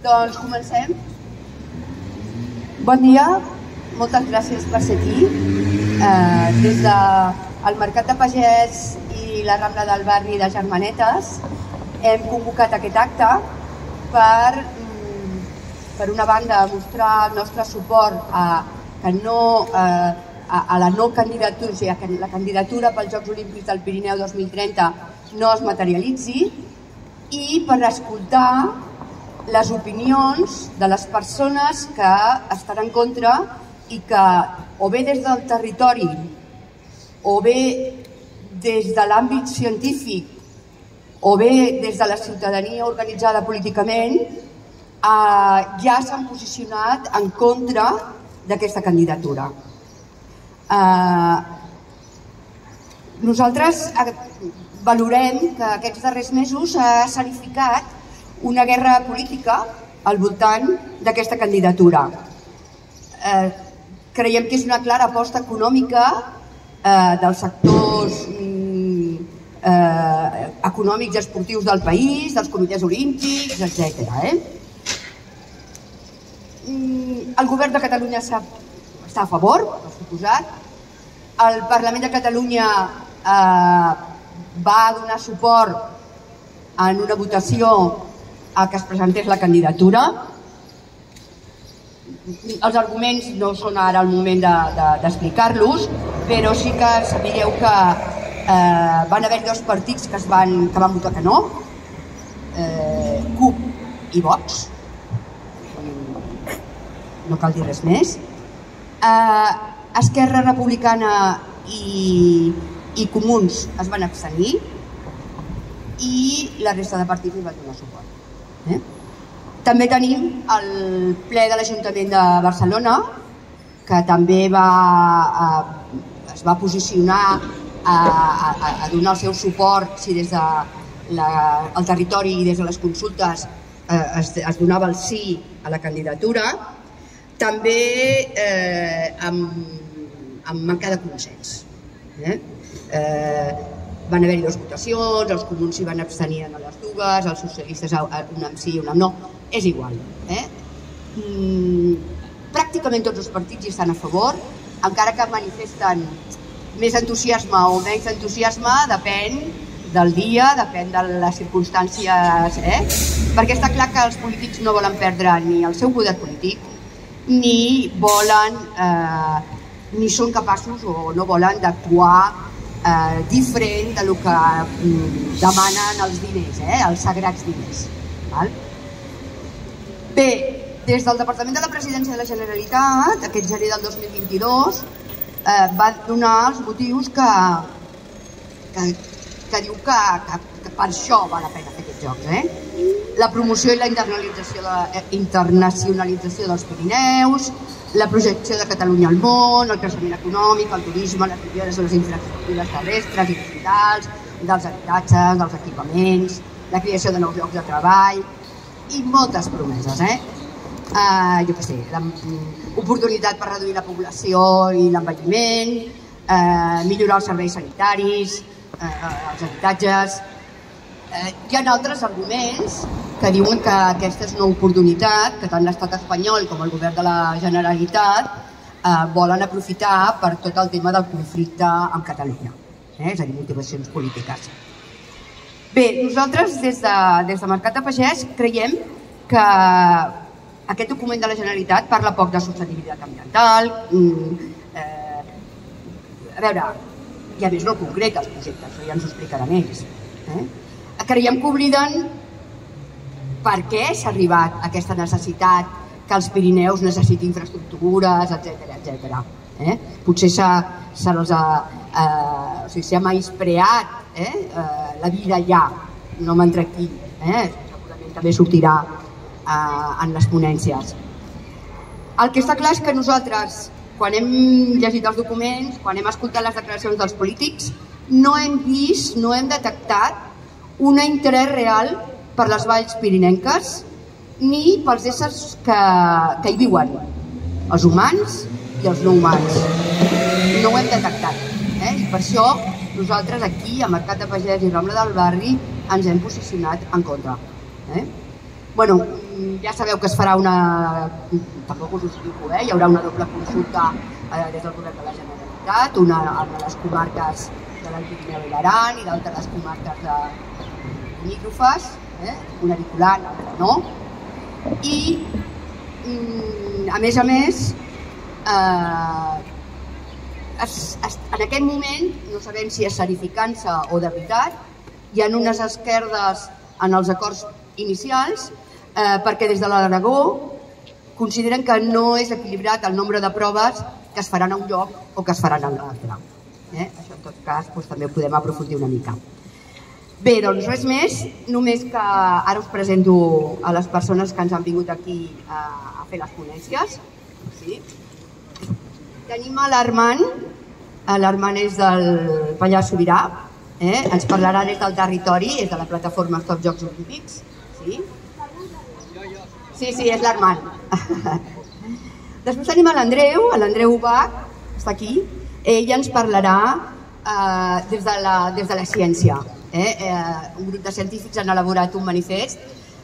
Doncs comencem. Bon dia, moltes gràcies per ser aquí. Des del Mercat de Pagès i la Rambla del Barri de Germanetes hem convocat aquest acte per una banda, mostrar el nostre suport a la no candidatura, o sigui, que la candidatura pels Jocs Olímpics del Pirineu 2030 no es materialitzi, i per escoltar les opinions de les persones que estan en contra i que, o bé des del territori o bé des de l'àmbit científic o bé des de la ciutadania organitzada políticament, ja s'han posicionat en contra d'aquesta candidatura. Nosaltres valorem que aquests darrers mesos s'ha escenificat una guerra política al voltant d'aquesta candidatura. Creiem que és una clara aposta econòmica dels sectors econòmics i esportius del país, dels comitès olímpics, etc. El govern de Catalunya està a favor, per suposat. El Parlament de Catalunya va donar suport en una votació a que es presentés la candidatura. Els arguments no són ara el moment d'explicar-los, però sí que sapigueu que van haver-hi dos partits que van votar que no, CUP i Vox, no cal dir res més. Esquerra Republicana i Comuns es van abstenir i la resta de partits hi van donar suport. També tenim el ple de l'Ajuntament de Barcelona, que també es va posicionar a donar el seu suport si des del territori i des de les consultes es donava el sí a la candidatura, també amb manca de consens. Van haver-hi dues votacions, els comuns s'hi van abstenir a les dues, els socialistes una amb sí i una amb no, és igual. Pràcticament tots els partits hi estan a favor, encara que manifesten més entusiasme o menys entusiasme, depèn del dia, depèn de les circumstàncies, perquè està clar que els polítics no volen perdre ni el seu poder polític, ni són capaços o no volen d'actuar diferent del que demanen els diners, els sagrats diners. Bé, des del Departament de la Presidència de la Generalitat, aquest gener del 2022, va donar els motius que diu que per això val la pena fer aquests jocs. La promoció i la internacionalització dels Pirineus, la projecció de Catalunya al món, el creixement econòmic, el turisme, les millores de les infraestructures terrestres i digitals, dels habitatges, dels equipaments, la creació de nous llocs de treball i moltes promeses. Jo què sé, oportunitat per reduir la població i l'envelliment, millorar els serveis sanitaris, els habitatges. Hi ha altres arguments que diuen que aquesta és una oportunitat que tant l'estat espanyol com el govern de la Generalitat volen aprofitar per tot el tema del conflicte amb Catalunya, és a dir, motivacions polítiques. Bé, nosaltres des de Mercat de Pagès creiem que aquest document de la Generalitat parla poc de sostenibilitat ambiental, a veure, i a més no concreta els projectes, això ja ens ho explicaran ells. Creiem que obliden per què s'ha arribat a aquesta necessitat que els Pirineus necessitin infraestructures, etc. Potser s'ha menyspreat la vida allà, no m'entrec aquí, segurament també sortirà en les ponències. El que està clar és que nosaltres, quan hem llegit els documents, quan hem escoltat les declaracions dels polítics, no hem vist, no hem detectat un interès real per les valls pirinenques ni pels éssers que hi viuen, els humans i els no humans. No ho hem detectat, i per això nosaltres aquí, a Mercat de Pagès i Rambla del Barri, ens hem posicionat en contra. Bueno, ja sabeu que es farà una... Tampoc us ho explico, hi haurà una doble consulta des del govern de la Generalitat, una a les comarques de l'Alt Pirineu i l'Aran i l'altra a les comarques de limítrofes, una vinculant, l'altra no. I, a més, en aquest moment, no sabem si és serificant-se o de veritat, hi ha unes esquerdes en els acords inicials perquè des de l'Aragó consideren que no és equilibrat el nombre de proves que es faran a un lloc o que es faran a l'altre. Això en tot cas també ho podem aprofundir una mica. Bé, doncs res més, només que ara us presento a les persones que ens han vingut aquí a fer les ponències. Tenim l'Armand és del Pallars Sobirà, ens parlarà des del territori, és de la plataforma Stop Jocs Olímpics. Sí, és l'Armand. Després tenim l'Andreu Ubach, està aquí. Ell ens parlarà des de la ciència. Un grup de científics han elaborat un manifest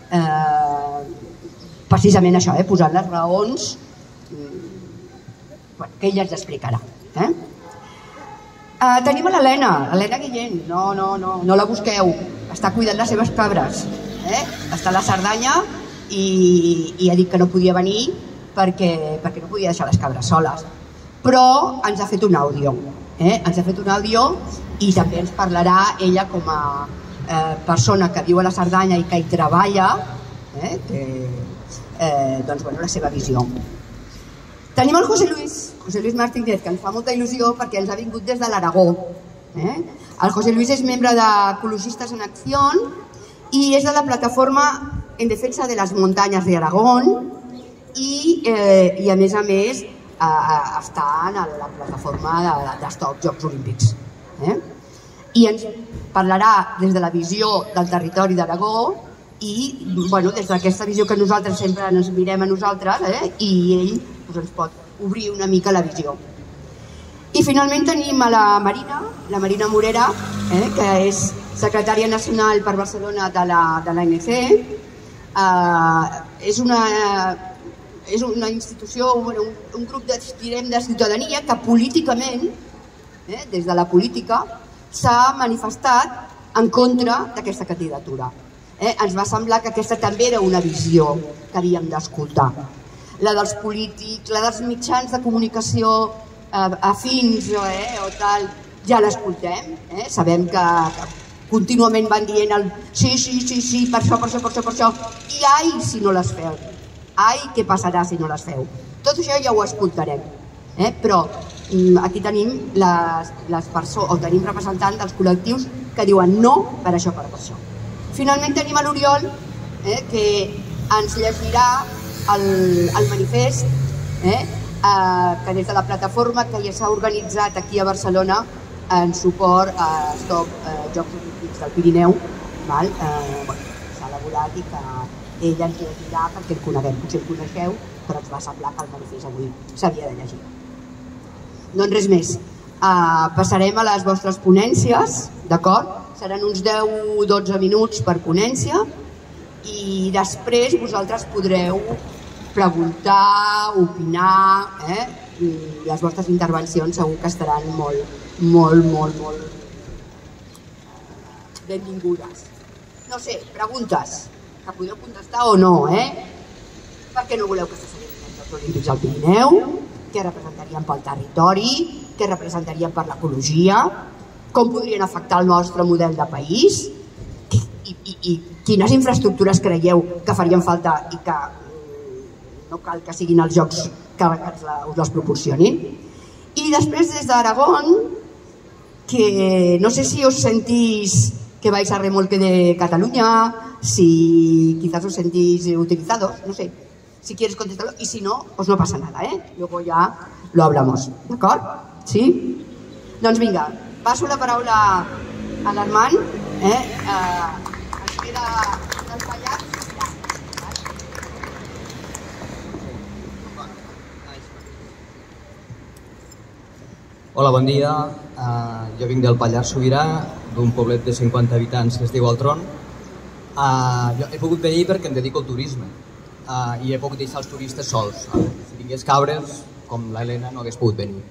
precisament això, posant les raons que ell ens explicarà. Tenim l'Helena Guillén, no la busqueu, està cuidant les seves cabres, està a la Cerdanya i ha dit que no podia venir perquè no podia deixar les cabres soles, però ens ha fet un àudio, i també ens parlarà ella com a persona que viu a la Cerdanya i que hi treballa, la seva visió. Tenim el José Luis Martínez, que ens fa molta il·lusió perquè ens ha vingut des de l'Aragó. El José Luis és membre d'Ecologistes en Acción i és de la plataforma en defensa de les muntanyes de Aragón i a més està en la plataforma de Stop Jocs Olímpics. I ens parlarà des de la visió del territori d'Aragó i des d'aquesta visió que nosaltres sempre ens mirem a nosaltres, i ell ens pot obrir una mica la visió. I finalment tenim a la Marina Morera, que és secretària nacional per Barcelona de l'ANC. És una institució, un grup de ciutadania que políticament, des de la política, s'ha manifestat en contra d'aquesta candidatura. Ens va semblar que aquesta també era una visió que havíem d'escoltar. La dels polítics, la dels mitjans de comunicació afins o tal, ja l'escoltem. Sabem que contínuament van dient sí, per això, i ai si no les feu, ai què passarà si no les feu. Tot això ja ho escoltarem, però aquí tenim tenim representants dels col·lectius que diuen no per això, per això. Finalment tenim l'Oriol, que ens llegirà el manifest que des de la plataforma que ja s'ha organitzat aquí a Barcelona en suport a Stop Jocs Olímpics del Pirineu, s'ha elaborat i que ell ens llegirà perquè el coneguem, potser el coneixeu, però ens va semblar que el manifest avui s'havia de llegir. Doncs res més, passarem a les vostres ponències, d'acord? Seran uns 10-12 minuts per ponència i després vosaltres podreu preguntar, opinar, i les vostres intervencions segur que estaran molt benvingudes. No sé, preguntes que podeu contestar o no, Per què no voleu que se celebrin els Jocs Olímpics al Pirineu? Què representarien pel territori? Què representarien per l'ecologia? Com podrien afectar el nostre model de país? I quines infraestructures creieu que farien falta i que no cal que siguin els jocs que us les proporcionin? I després des d'Aragón, que no sé si os sentís que vais a remolque de Cataluña, si quizás os sentís utilizados, no sé, si quieres contestarlo, y si no, pues no pasa nada, luego ya lo hablamos, d'acord? Sí? Doncs vinga, passo la paraula a l'Armand, ens queda del Pallars. Hola, bon dia. Jo vinc del Pallars Sobirà, d'un poblet de 50 habitants que es diu Altron. Jo he pogut venir perquè em dedico al turisme i he pogut deixar els turistes sols. Si tingués cabres, com l'Helena, no hagués pogut venir.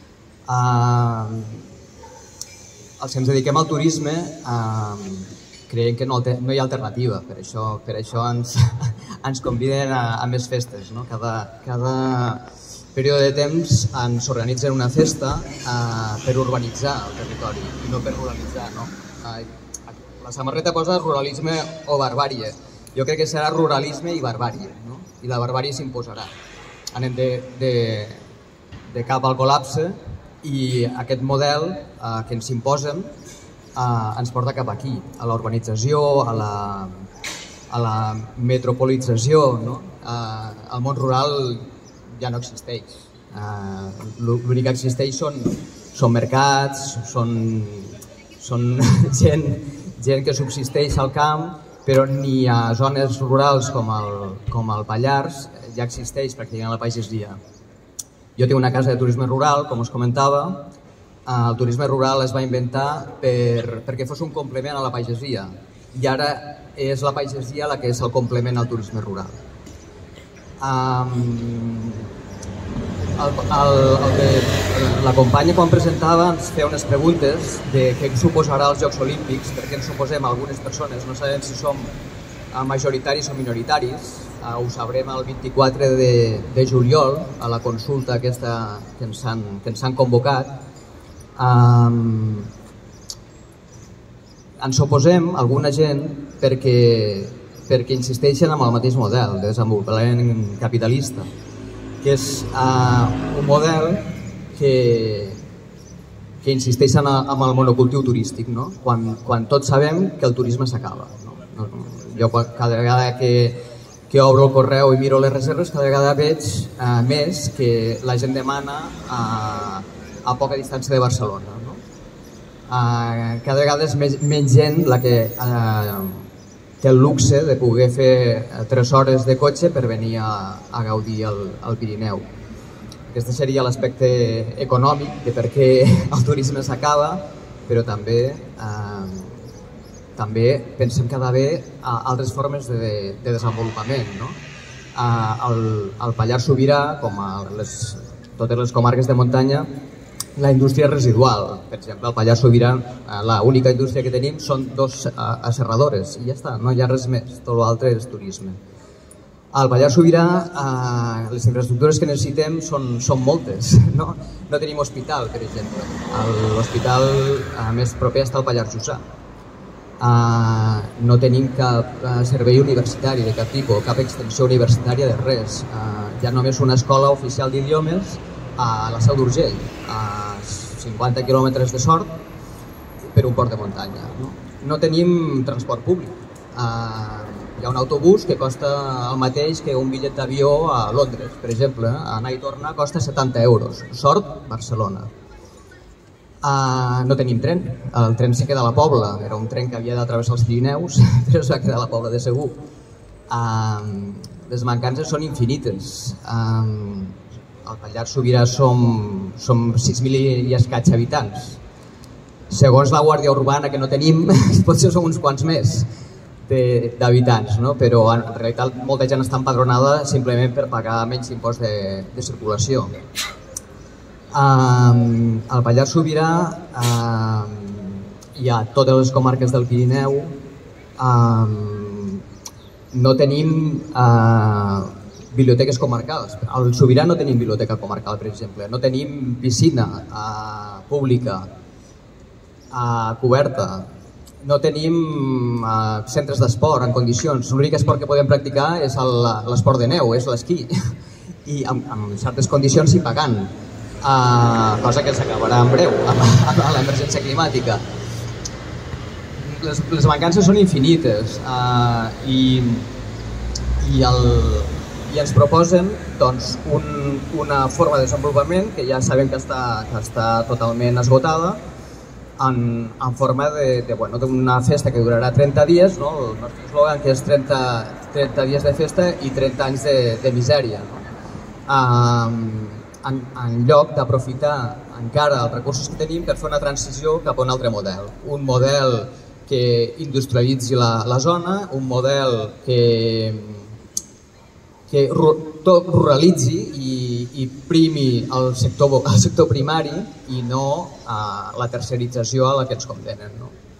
Els que ens dediquem al turisme creiem que no hi ha alternativa, per això ens conviden a més festes. Cada període de temps ens organitzen una festa per urbanitzar el territori i no per ruralitzar. La samarreta posa ruralisme o barbàrie. Jo crec que serà ruralisme i barbàrie, i la barbàrie s'imposarà. Anem de cap al col·lapse i aquest model que ens imposen ens porta cap aquí, a la urbanització, a la metropolització. El món rural ja no existeix. L'únic que existeix són mercats, són gent que subsisteix al camp, però ni a zones rurals com el Pallars ja existeix pràcticament la pagesia. Jo tinc una casa de turisme rural, com us comentava. El turisme rural es va inventar perquè fos un complement a la pagesia i ara és la pagesia la que és el complement al turisme rural. La companya quan presentava ens feia unes preguntes de què suposarà els Jocs Olímpics, perquè ens suposem algunes persones, no sabem si som majoritaris o minoritaris. Ho sabrem el 24 de juliol a la consulta aquesta que ens han convocat. Ens oposem alguna gent perquè insisteixen en el mateix model de desenvolupament capitalista, que és un model que insisteix en el monocultiu turístic, quan tots sabem que el turisme s'acaba. Jo cada vegada que obro el correu i miro les reserves, cada vegada veig més que la gent demana a poca distància de Barcelona. Cada vegada és menys gent la que té el luxe de poder fer 3 hores de cotxe per venir a gaudir al Pirineu. Aquest seria l'aspecte econòmic de per què el turisme s'acaba, però també pensem que ha d'haver altres formes de desenvolupament. Al Pallars Sobirà, com a totes les comarques de muntanya, la indústria és residual. Per exemple, al Pallars Sobirà l'única indústria que tenim són 2 asserradores i ja està, no hi ha res més, tot l'altre és turisme. Al Pallars Sobirà les infraestructures que necessitem són moltes. No tenim hospital, per exemple. L'hospital més proper està al Pallars Jussà. No tenim cap servei universitari de cap tipus, cap extensió universitària de res. Hi ha només una escola oficial d'idiomes a la Seu d'Urgell, a 50 quilòmetres de Sort, per un port de muntanya. No tenim transport públic. Hi ha un autobús que costa el mateix que un bitllet d'avió a Londres, per exemple. Anar i tornar costa 70 euros. Sort, Barcelona. No tenim tren. El tren se queda a la Pobla. Era un tren que havia de travessar els Pirineus, però es va quedar a la Pobla de segur. Les mancances són infinites. Al Pallars Sobirà som 6.000 i escaig habitants. Segons la Guàrdia Urbana, que no tenim, potser som uns quants més d'habitants, però en realitat molta gent està empadronada simplement per pagar menys impost de circulació. Al Pallars Sobirà i a totes les comarques del Pirineu no tenim biblioteques comarcals. Al Sobirà no tenim biblioteca comarcal, per exemple. No tenim piscina pública coberta. No tenim centres d'esport en condicions. L'únic esport que podem practicar és l'esport de neu, és l'esquí. I en certes condicions i pagant. Cosa que s'acabarà en breu amb l'emergència climàtica. Les mancances són infinites i ens proposen una forma de desenvolupament que ja sabem que està totalment esgotada en forma d'una festa que durarà 30 dies, el nostre eslògan que és 30 dies de festa i 30 anys de misèria, en lloc d'aprofitar encara els recursos que tenim per fer una transició cap a un altre model, un model que industrialitzi la zona, un model que que tot ruralitzi i primi el sector primari i no la tercerització a la que ens condenen.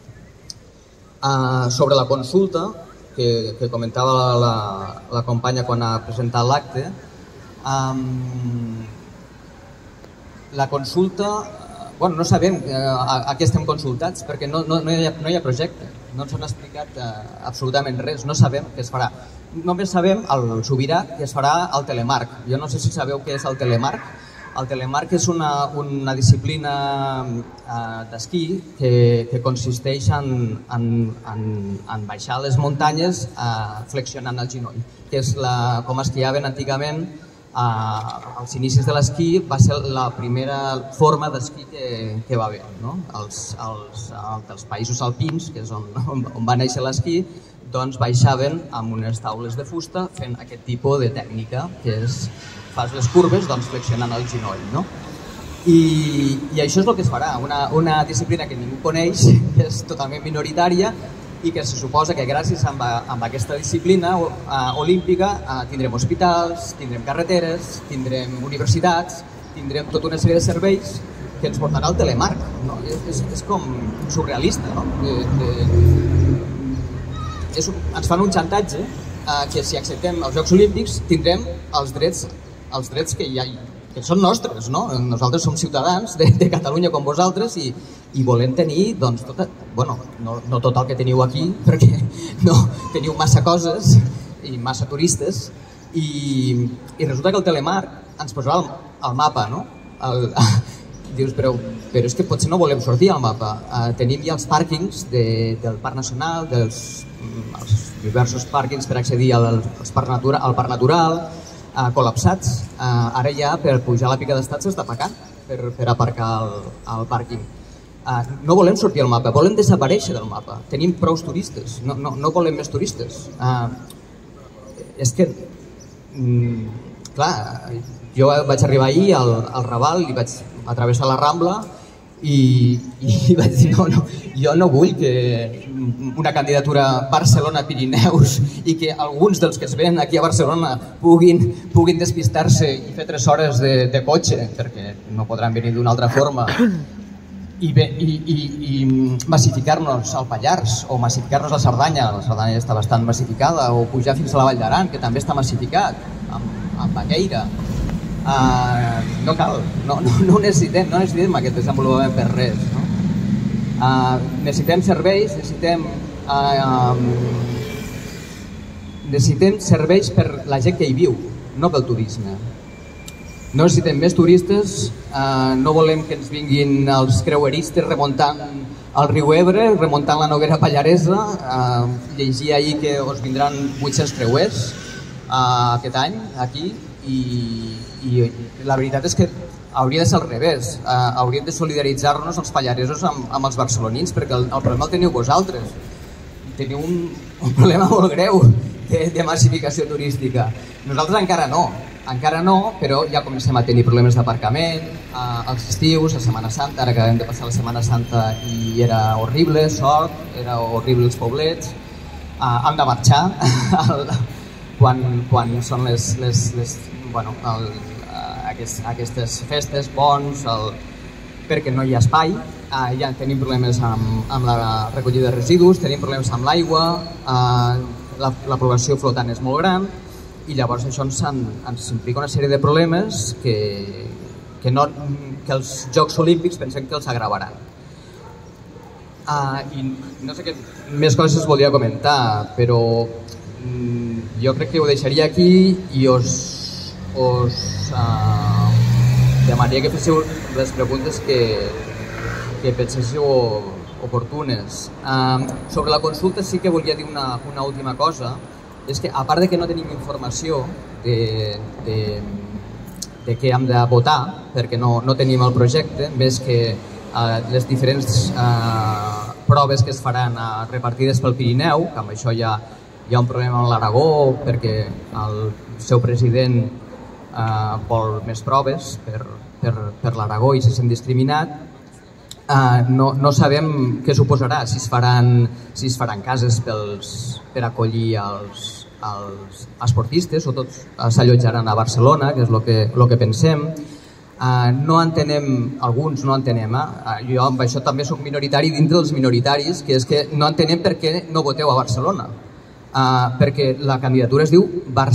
Sobre la consulta, que comentava la companya quan ha presentat l'acte, la consulta, no sabem a què estem consultats perquè no hi ha projecte, no ens han explicat absolutament res, no sabem què es farà. Només sabem, al Sobirà, que es farà el telemarc. Jo no sé si sabeu què és el telemarc. El telemarc és una disciplina d'esquí que consisteix en baixar les muntanyes flexionant el genoll, que és com esquiaven antigament. Als inicis de l'esquí va ser la primera forma d'esquí que va haver. Els països alpins, que és on va néixer l'esquí, doncs baixaven amb unes taules de fusta fent aquest tipus de tècnica, que és fas les curves flexionant el genoll. I això és el que es farà, una disciplina que ningú coneix, que és totalment minoritària i que se suposa que gràcies a aquesta disciplina olímpica tindrem hospitals, tindrem carreteres, tindrem universitats, tindrem tota una sèrie de serveis que ens portarà al telemarc. És com surrealista. Ens fan un xantatge que si acceptem els Jocs Olímpics tindrem els drets que són nostres. Nosaltres som ciutadans de Catalunya com vosaltres i volem tenir no tot el que teniu aquí, perquè teniu massa coses i massa turistes, i resulta que el telemarc ens posarà al mapa. Dius, però és que potser no volem sortir al mapa. Tenim ja els pàrquings del Parc Nacional, els diversos pàrquings per accedir al Parc Natural, col·lapsats. Ara ja per pujar a la Pica d'Estat s'està pagant per aparcar al pàrquing. No volem sortir al mapa, volem desaparèixer del mapa. Tenim prou turistes, no volem més turistes. És que, clar, jo vaig arribar ahir al Raval i vaig atravessar la Rambla i vaig dir, jo no vull que una candidatura Barcelona-Pirineus i que alguns dels que es venen aquí a Barcelona puguin despistar-se i fer 3 hores de cotxe, perquè no podran venir d'una altra forma, i massificar-nos al Pallars o massificar-nos a la Cerdanya està bastant massificada, o pujar fins a la Vall d'Aran, que també està massificat, amb Baqueira. No cal, no necessitem aquest desenvolupament per res. Necessitem serveis, necessitem serveis per la gent que hi viu, no pel turisme. No necessitem més turistes, no volem que ens vinguin els creueristes remuntant el riu Ebre, remuntant la Noguera Pallaresa. Llegia ahir que us vindran 800 creuers aquest any aquí, i la veritat és que hauria de ser al revés. Hauríem de solidaritzar-nos els pallaresos amb els barcelonins, perquè el problema el teniu vosaltres. Teniu un problema molt greu de massificació turística. Nosaltres encara no, però ja comencem a tenir problemes d'aparcament als estius, a Setmana Santa. Ara acabem de passar la Setmana Santa i era horrible, era horrible els poblets. Hem de marxar quan són aquestes festes, ponts, perquè no hi ha espai. Ja tenim problemes amb la recollida de residus, tenim problemes amb l'aigua, la població flotant és molt gran, i llavors això ens implica una sèrie de problemes que els Jocs Olímpics pensem que els agravaran. I no sé què més coses volia comentar, però jo crec que ho deixaria aquí i us demanaria que féssiu les preguntes que penséssiu oportunes. Sobre la consulta sí que volia dir una última cosa, és que a part de que no tenim informació de què hem de votar, perquè no tenim el projecte, més que les diferents proves que es faran repartides pel Pirineu, que amb això hi ha un problema amb l'Aragó, perquè el seu president vol més proves per l'Aragó i se sent discriminat. No sabem què suposarà, si es faran cases per acollir els esportistes, o tots s'allotjaran a Barcelona, que és el que pensem. No entenem, alguns no entenem, jo amb això també soc minoritari dintre dels minoritaris, que és que no entenem per què no voteu a Barcelona. Perquè la candidatura es diu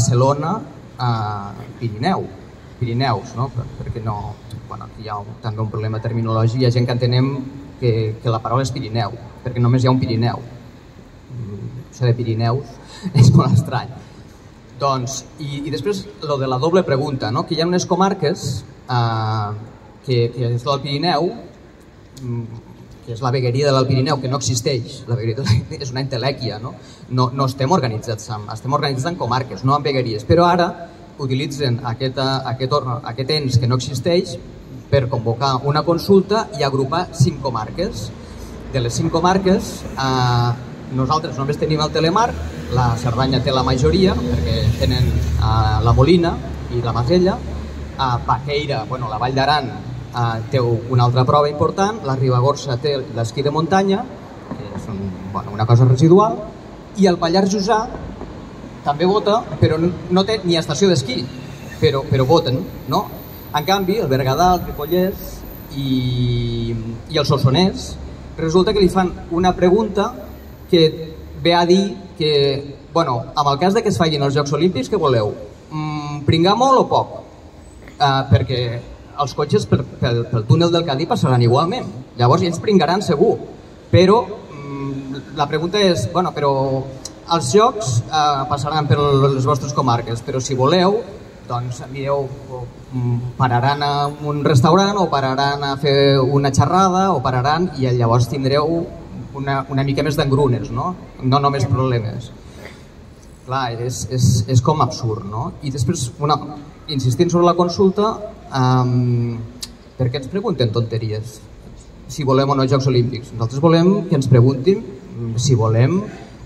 Barcelona-Pirineus, no? Perquè no... Aquí hi ha també un problema terminològic, hi ha gent que entenem que la paraula és Pirineu, perquè només hi ha un Pirineu. Això de Pirineus és molt estrany. Doncs, i després, lo de la doble pregunta, que hi ha unes comarques que és del Pirineu, que és la vegueria de l'Alt Pirineu, que no existeix, la vegueria és una entelèquia, no estem organitzats en comarques, no en vegueries, però ara utilitzen aquest ens que no existeix per convocar una consulta i agrupar 5 comarques. De les 5 comarques, nosaltres només tenim el Telemarc, la Cerdanya té la majoria, perquè tenen la Molina i la Masella, Baqueira, la Vall d'Aran, té una altra prova important, la Ribagorça té l'esquí de muntanya, que és una cosa residual, i el Pallars Jussà també vota, però no té ni estació d'esquí, però voten, no? En canvi, el Berguedà, el Ripollès i el Solsonès, resulta que li fan una pregunta que ve a dir que, en el cas que es facin els Jocs Olímpics, què voleu? Pringar molt o poc? Perquè els cotxes pel túnel del Cadí passaran igualment, llavors ells pringaran segur, però la pregunta és, però els jocs passaran per les vostres comarques, però si voleu, doncs mireu, pararan a un restaurant o pararan a fer una xerrada o pararan i llavors tindreu una mica més d'engrunes, no només problemes. Clar, és com absurd, no? I després, insistint sobre la consulta, per què ens pregunten tonteries? Si volem o no Jocs Olímpics. Nosaltres volem que ens preguntin si volem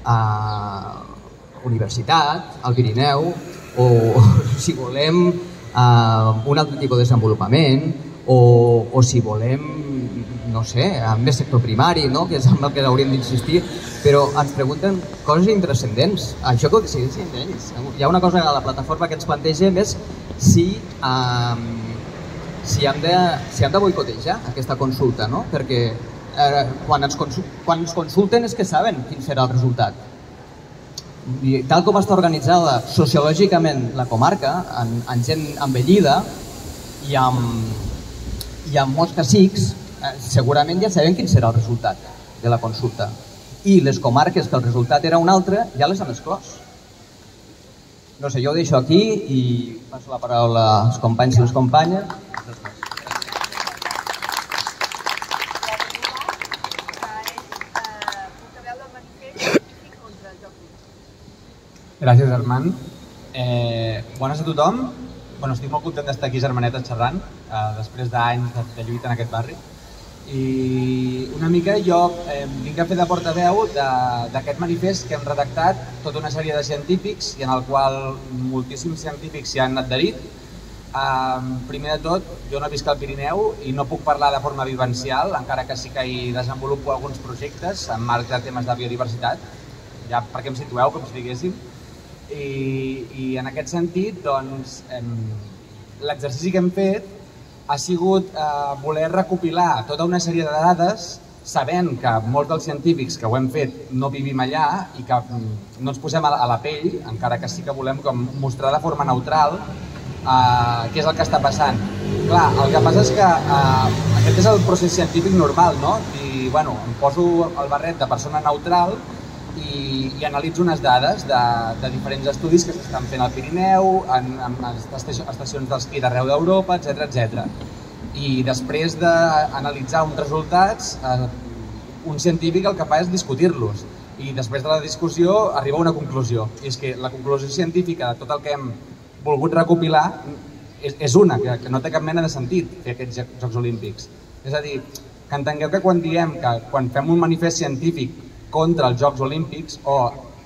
universitat, al Pirineu, o si volem un altre tipus de desenvolupament, o si volem, no sé, més sector primari, que és amb el que hauríem d'insistir, però ens pregunten coses intrascendents. Això que ho decideixin ells. Hi ha una cosa a la plataforma que ens plantegem és si hem de boicotejar aquesta consulta, perquè quan ens consulten és que saben quin serà el resultat. I tal com està organitzada sociològicament la comarca, amb gent envellida i amb molts cacics, segurament ja sabem quin serà el resultat de la consulta. I les comarques que el resultat era un altre ja les han exclòs. No sé, jo ho deixo aquí i passo la paraula als companys i les companyes. Gràcies, Armand. Bones a tothom. Estic molt content d'estar aquí a Germanetes xerrant, després d'anys de lluita en aquest barri. I una mica jo vinc a fer de portaveu d'aquest manifest que hem redactat tota una sèrie de científics i en el qual moltíssims científics s'hi han adherit. Primer de tot, jo no visc al Pirineu i no puc parlar de forma vivencial, encara que sí que hi desenvolupo alguns projectes en marc de temes de biodiversitat, ja perquè em situeu, com si diguéssim. I en aquest sentit, doncs, l'exercici que hem fet ha sigut voler recopilar tota una sèrie de dades, sabent que molts dels científics que ho hem fet no vivim allà i que no ens posem a la pell, encara que sí que volem mostrar de forma neutral què és el que està passant. Clar, el que passa és que aquest és el procés científic normal, no? I, em poso el barret de persona neutral i analitzo unes dades de diferents estudis que s'estan fent al Pirineu, en estacions d'esquí d'arreu d'Europa, etc. I després d'analitzar uns resultats, un científic el que fa és discutir-los. I després de la discussió arriba a una conclusió. I és que la conclusió científica de tot el que hem volgut recopilar és una, que no té cap mena de sentit fer aquests Jocs Olímpics. És a dir, que entengueu que quan diem que quan fem un manifest científic contra els Jocs Olímpics o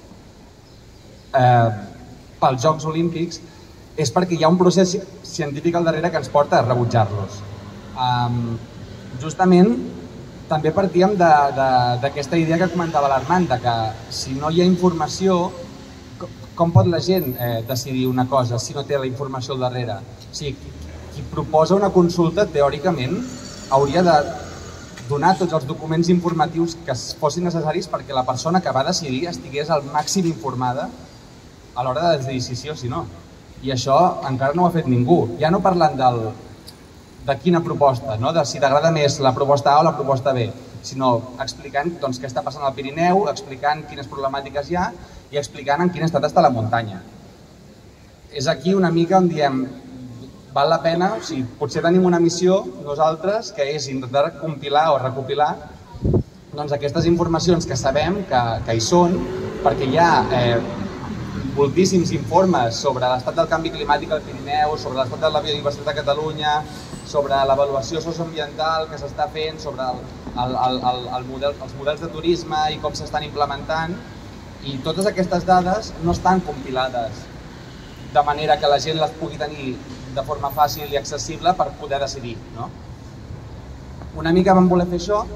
pels Jocs Olímpics és perquè hi ha un procés científic al darrere que ens porta a rebutjar-los. Justament també partíem d'aquesta idea que comentava l'Armand, que si no hi ha informació com pot la gent decidir una cosa si no té la informació al darrere? O sigui, qui proposa una consulta, teòricament, hauria de donar tots els documents informatius que fossin necessaris perquè la persona que va decidir estigués al màxim informada a l'hora de decidir si sí o si no. I això encara no ho ha fet ningú. Ja no parlant de quina proposta, no? De si t'agrada més la proposta A o la proposta B, sinó explicant què està passant al Pirineu, explicant quines problemàtiques hi ha i explicant en quin estat està la muntanya. És aquí una mica on diem val la pena, o sigui, potser tenim una missió nosaltres que és intentar compilar o recopilar aquestes informacions que sabem que hi són, perquè hi ha moltíssims informes sobre l'estat del canvi climàtic al Pirineu, sobre l'estat de la biodiversitat a Catalunya, sobre l'avaluació socioambiental que s'està fent, sobre els models de turisme i com s'estan implementant, i totes aquestes dades no estan compilades de manera que la gent les pugui tenir de forma fàcil i accessible per poder decidir. Una mica vam voler fer això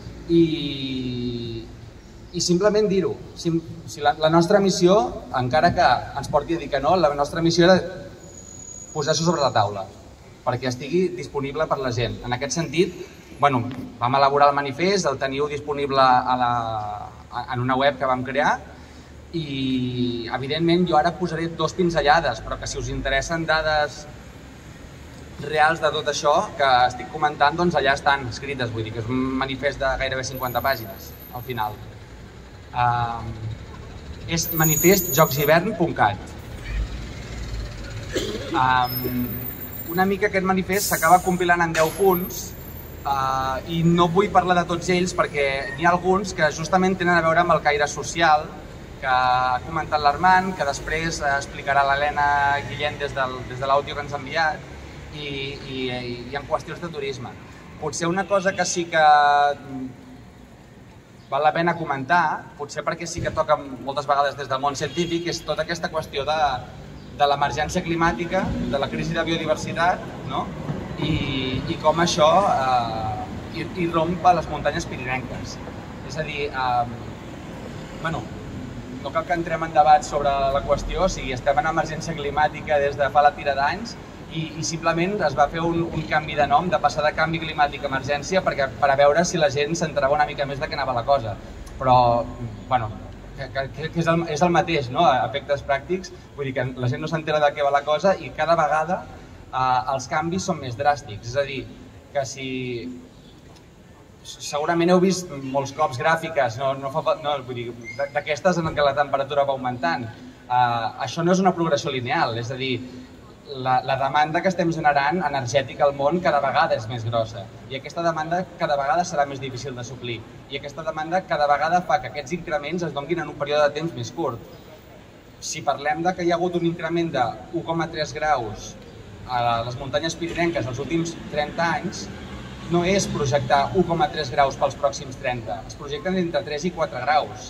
i simplement dir-ho. La nostra missió, encara que ens porti a dir que no, la nostra missió era posar això sobre la taula perquè estigui disponible per la gent. En aquest sentit, vam elaborar el manifest, el teniu disponible en una web que vam crear i, evidentment, jo ara posaré 2 pinzellades, però que si us interessen dades reals de tot això que estic comentant, doncs allà estan escrites, vull dir que és un manifest de gairebé 50 pàgines, al final. És manifestjocshivern.cat. Una mica aquest manifest s'acaba compilant en 10 punts i no vull parlar de tots ells perquè n'hi ha alguns que justament tenen a veure amb el caire social que ha comentat l'Armand, que després explicarà l'Helena Guillén des de l'àudio que ens ha enviat i en qüestions de turisme. Potser una cosa que sí que val la pena comentar, potser perquè sí que toca moltes vegades des del món científic, és tota aquesta qüestió de l'emergència climàtica, de la crisi de biodiversitat, i com això irromp a les muntanyes pirinenques. És a dir, no cal que entrem en debat sobre la qüestió, o sigui, estem en emergència climàtica des de fa la tira d'anys i simplement es va fer un canvi de nom, de passar de canvi climàtic a emergència per a veure si la gent s'entrava una mica més de què anava la cosa. Però, que és el mateix, a efectes pràctics, vull dir que la gent no s'entera de què va la cosa i cada vegada els canvis són més dràstics. És a dir, que si... Segurament heu vist molts cops gràfiques, d'aquestes en què la temperatura va augmentant. Això no és una progressió lineal, és a dir, la demanda que estem generant energètica al món cada vegada és més grossa i aquesta demanda cada vegada serà més difícil de suplir i aquesta demanda cada vegada fa que aquests increments es donin en un període de temps més curt. Si parlem que hi ha hagut un increment de 1,3 graus a les muntanyes pirinenques els últims 30 anys, no és projectar 1,3 graus pels pròxims 30, es projecten entre 3 i 4 graus.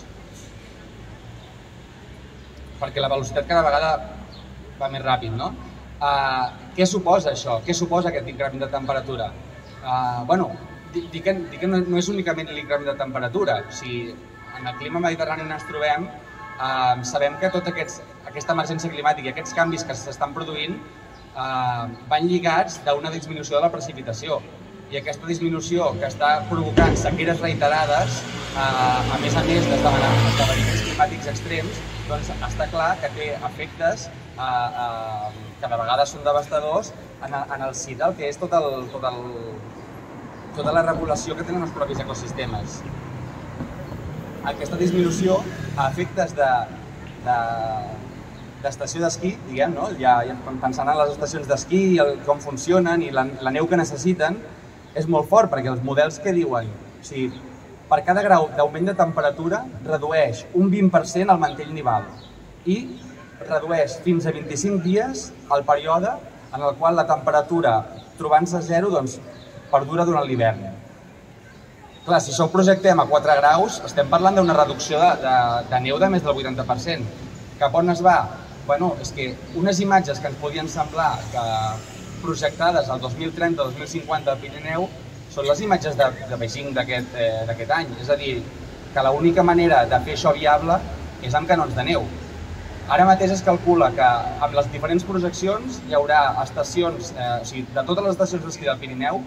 Perquè la velocitat cada vegada va més ràpid, no? Què suposa això? Què suposa aquest increment de temperatura? Dic que no és únicament l'increment de temperatura. En el clima mediterrani on ens trobem, sabem que tota aquesta emergència climàtica i aquests canvis que s'estan produint van lligats d'una disminució de la precipitació. I aquesta disminució que està provocant sequeres reiterades, a més d'esdeveniments climàtics extrems, doncs està clar que té efectes que de vegades són devastadors en el si del que és tota la regulació que tenen els propis ecosistemes. Aquesta disminució a efectes d'estació d'esquí, diguem, pensant en les estacions d'esquí i com funcionen i la neu que necessiten, és molt fort perquè els models què diuen? Per cada grau d'augment de temperatura redueix un 20% el mantell nival i redueix fins a 25 dies el període en el qual la temperatura trobant-se a zero perdura durant l'hivern. Clar, si això ho projectem a 4 graus, estem parlant d'una reducció de neu de més del 80%. Cap on es va? És que unes imatges que ens podien semblar que projectades al 2030-2050 al Pirineu són les imatges de Beijing d'aquest any. És a dir, que l'única manera de fer això viable és amb canons de neu. Ara mateix es calcula que amb les diferents projeccions hi haurà estacions, o sigui, de totes les estacions d'esquí del Pirineu,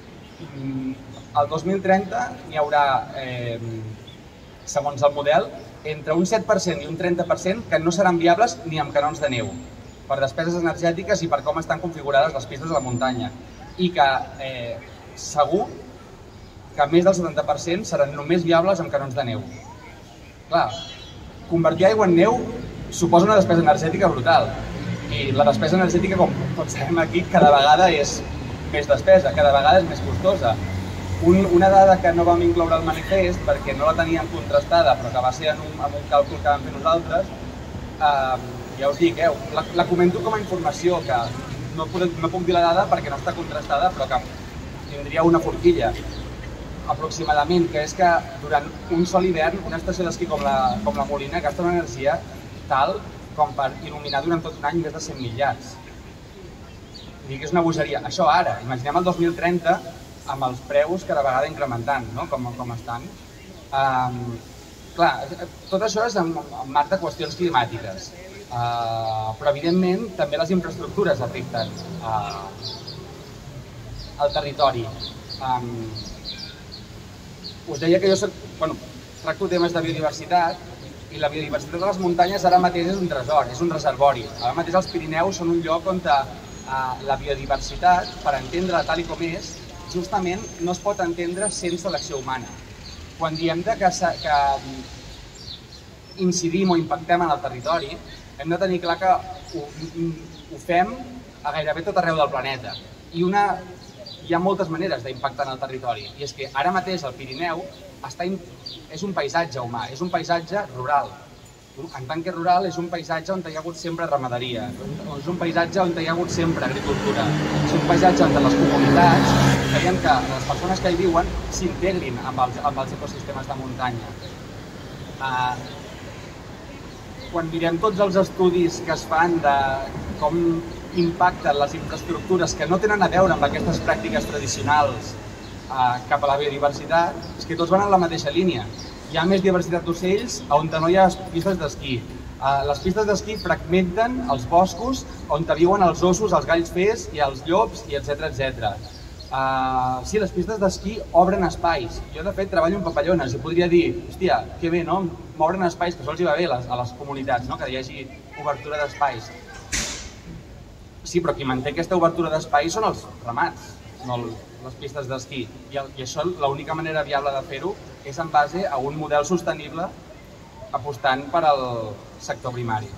el 2030 hi haurà, segons el model, entre un 7% i un 30% que no seran viables ni amb canons de neu, per despeses energètiques i per com estan configurades les pistes de la muntanya. I que segur que més del 70% seran només viables amb canons de neu. Clar, convertir aigua en neu suposa una despesa energètica brutal. I la despesa energètica, com tots sabem aquí, cada vegada és més despesa, cada vegada és més costosa. Una dada que no vam incloure al manifest, perquè no la teníem contrastada, però que va ser amb un càlcul que vam fer nosaltres, ja us dic, la comento com a informació, que no puc dir la dada perquè no està contrastada, però que tindria una forquilla, aproximadament, que és que durant un sol hivern una estació d'esquí com la Molina gasta una energia tal com per il·luminar durant tot un any més de 100 miliards. Dic que és una bogeria. Això ara, imaginem el 2030 amb els preus cada vegada incrementant, no? Com estan. Clar, tot això és en marc de qüestions climàtiques, però evidentment també les infraestructures afecten el territori. Us deia que jo tracto temes de biodiversitat i la biodiversitat de les muntanyes ara mateix és un tresor, és un reservori. Ara mateix els Pirineus són un lloc on la biodiversitat, per entendre-la tal com és, justament no es pot entendre sense l'acció humana. Quan diem que incidim o impactem en el territori, hem de tenir clar que ho fem a gairebé tot arreu del planeta. I hi ha moltes maneres d'impactar en el territori. I és que ara mateix el Pirineu és un paisatge humà, és un paisatge rural. En tant que rural és un paisatge on hi ha hagut sempre ramaderia, és un paisatge on hi ha hagut sempre agricultura, és un paisatge on les comunitats feien que les persones que hi viuen s'integrin amb els ecosistemes de muntanya. Quan mirem tots els estudis que es fan de com impacten les infraestructures que no tenen a veure amb aquestes pràctiques tradicionals cap a la biodiversitat, és que tots van en la mateixa línia. Hi ha més diversitat d'ocells on no hi ha pistes d'esquí. Les pistes d'esquí fragmenten els boscos on viuen els ossos, els galls fers i els llops, etc. Sí, les pistes d'esquí obren espais. Jo, de fet, treballo en papallones i podria dir, hòstia, que bé, no? M'obren espais, que sols hi va bé a les comunitats, que hi hagi obertura d'espais. Sí, però qui manté aquesta obertura d'espais són els ramats, no les pistes d'esquí. I això, l'única manera viable de fer-ho és en base a un model sostenible apostant per al sector primari.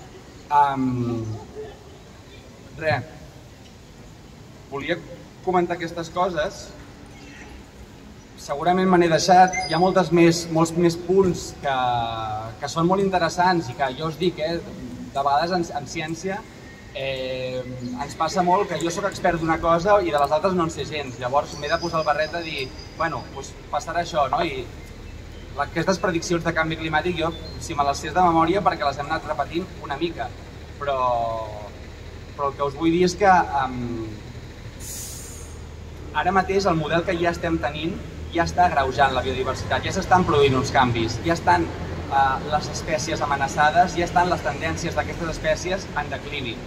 Volia comentar aquestes coses. Segurament me n'he deixat. Hi ha molts més punts que són molt interessants i que jo us dic, de vegades en ciència ens passa molt que jo sóc expert d'una cosa i de les altres no en sé gens. Llavors m'he de posar el barret de dir, bueno, passarà això, no? I aquestes prediccions de canvi climàtic jo, si me les sé de memòria, perquè les hem anat repetint una mica, però el que us vull dir és que ara mateix el model que ja estem tenint ja està agreujant la biodiversitat, ja s'estan produint uns canvis, ja estan les espècies amenaçades, ja estan les tendències d'aquestes espècies en declivi.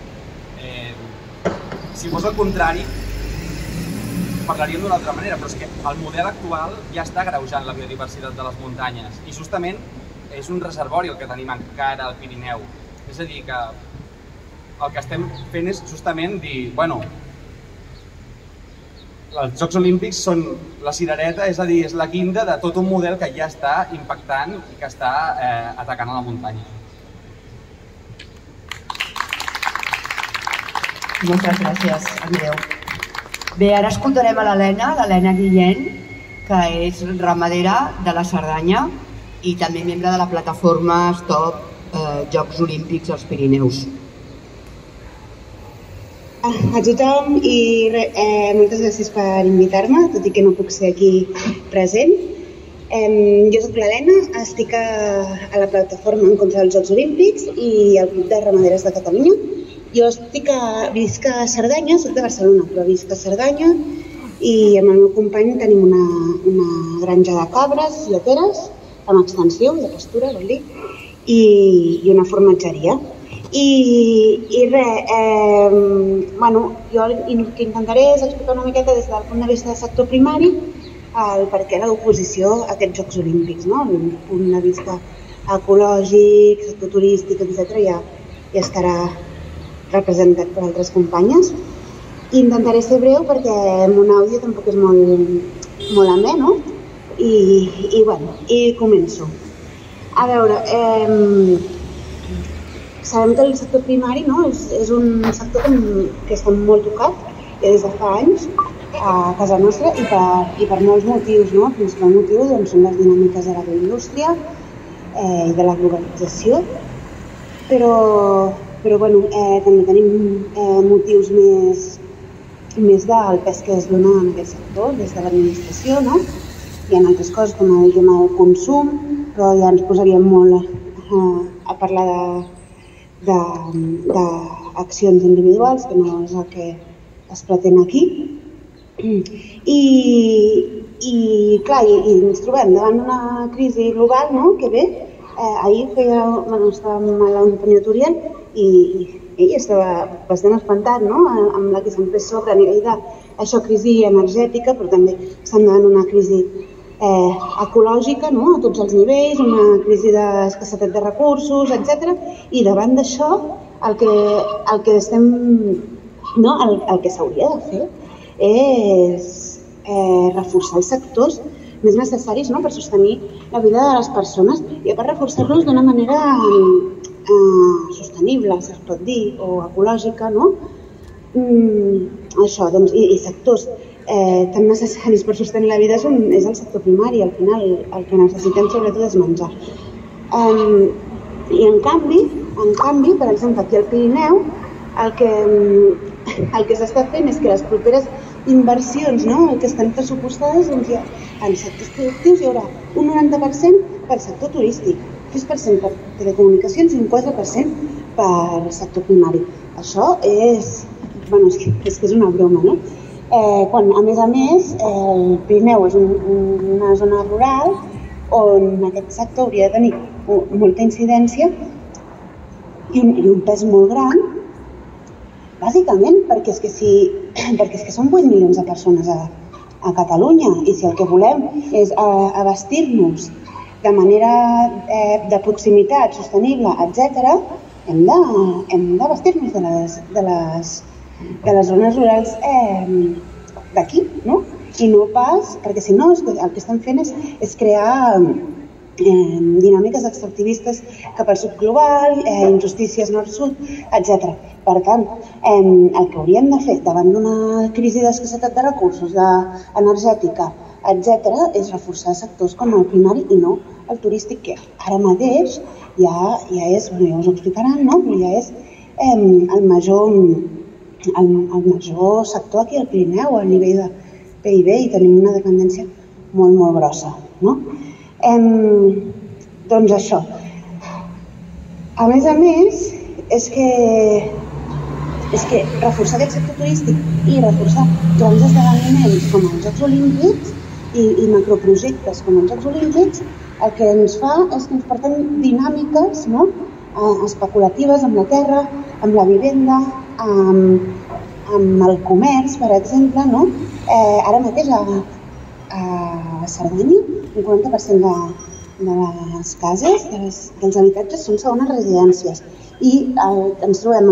Si fos el contrari, parlaríem d'una altra manera, però és que el model actual ja està agreujant la biodiversitat de les muntanyes i justament és un reservori el que tenim encara al Pirineu. És a dir, que el que estem fent és justament dir, bueno, els Jocs Olímpics són la cirereta, és a dir, és la guinda de tot un model que ja està impactant i que està atacant a la muntanya. Moltes gràcies, Amadeu. Bé, ara escoltarem a l'Helena Guillén, que és ramadera de la Cerdanya i també membre de la plataforma Stop Jocs Olímpics als Pirineus. A tothom i moltes gràcies per invitar-me, tot i que no puc ser aquí present. Jo soc l'Helena, estic a la plataforma en contra dels Jocs Olímpics i al grup de ramaderes de Catalunya. Jo visc a Cerdanya, soc de Barcelona, però visc a Cerdanya i amb el meu company tenim una granja de cabres lleteres, amb extensió, de pastura, vol dir, i una formatgeria. I res, jo el que intentaré és explicar una miqueta des del punt de vista del sector primari el per què l'oposició a aquests Jocs Olímpics, no? El punt de vista ecològic, sector turístic, etc. ja estarà representat per altres companyes. Intentaré ser breu perquè mon àudio tampoc és molt amè, no? I començo. A veure, sabem que el sector primari és un sector que està molt tocat des de fa anys a casa nostra i per molts motius. El principal motiu són les dinàmiques de l'agroindústria i de la globalització, però també tenim motius més del pes que es dona en aquest sector des de l'administració. Hi ha altres coses com el tema del consum, però ja ens posaríem molt a parlar d'accions individuals, que no és el que es pretén aquí. I clar, ens trobem davant d'una crisi global que ve. Ahir estàvem a l'Antonio Turient i ell estava bastant espantat amb la que s'han pres sobre a nivell d'això, crisi energètica, però també estan davant d'una crisi ecològica a tots els nivells, una crisi d'escassetat de recursos, etc. I davant d'això el que s'hauria de fer és reforçar els sectors més necessaris per sostenir la vida de les persones i a part reforçar-los d'una manera sostenible, si es pot dir, o ecològica, això, i sectors tan necessaris per sostenir la vida és el sector primari. Al final el que necessitem sobretot és menjar. I en canvi, per exemple, aquí al Pirineu el que s'està fent és que les properes inversions que estan pressupostades, en sectors productius hi haurà un 90% per sector turístic, 3% per telecomunicacions i un 4% per sector primari. Això és una broma, quan a més el Pirineu és una zona rural on aquest sector hauria de tenir molta incidència i un pes molt gran, bàsicament perquè és que són 8 milions de persones a Catalunya i si el que volem és abastir-nos de manera de proximitat, sostenible, etc., hem d'abastir-nos de les zones rurals d'aquí, i no pas, perquè si no el que estan fent és crear dinàmiques extractivistes cap al sud global, injustícies nord-sud, etc. Per tant, el que hauríem de fer davant d'una crisi d'escassetat de recursos, energètica, etc., és reforçar sectors com el primari i no el turístic, que ara mateix ja és, ja us ho explicaran, però ja és el major sector aquí al Pirineu a nivell de PIB i tenim una dependència molt, molt grossa. Doncs això. A més, és que reforçar aquest sector turístic i reforçar grans esdeveniments com els Jocs Olímpics i macroprojectes com els Jocs Olímpics el que ens fa és que ens porten dinàmiques especulatives amb la terra, amb la vivenda, amb el comerç, per exemple. Ara mateix a Cerdanya un 40% de les cases, dels habitatges, són segones residències i ens trobem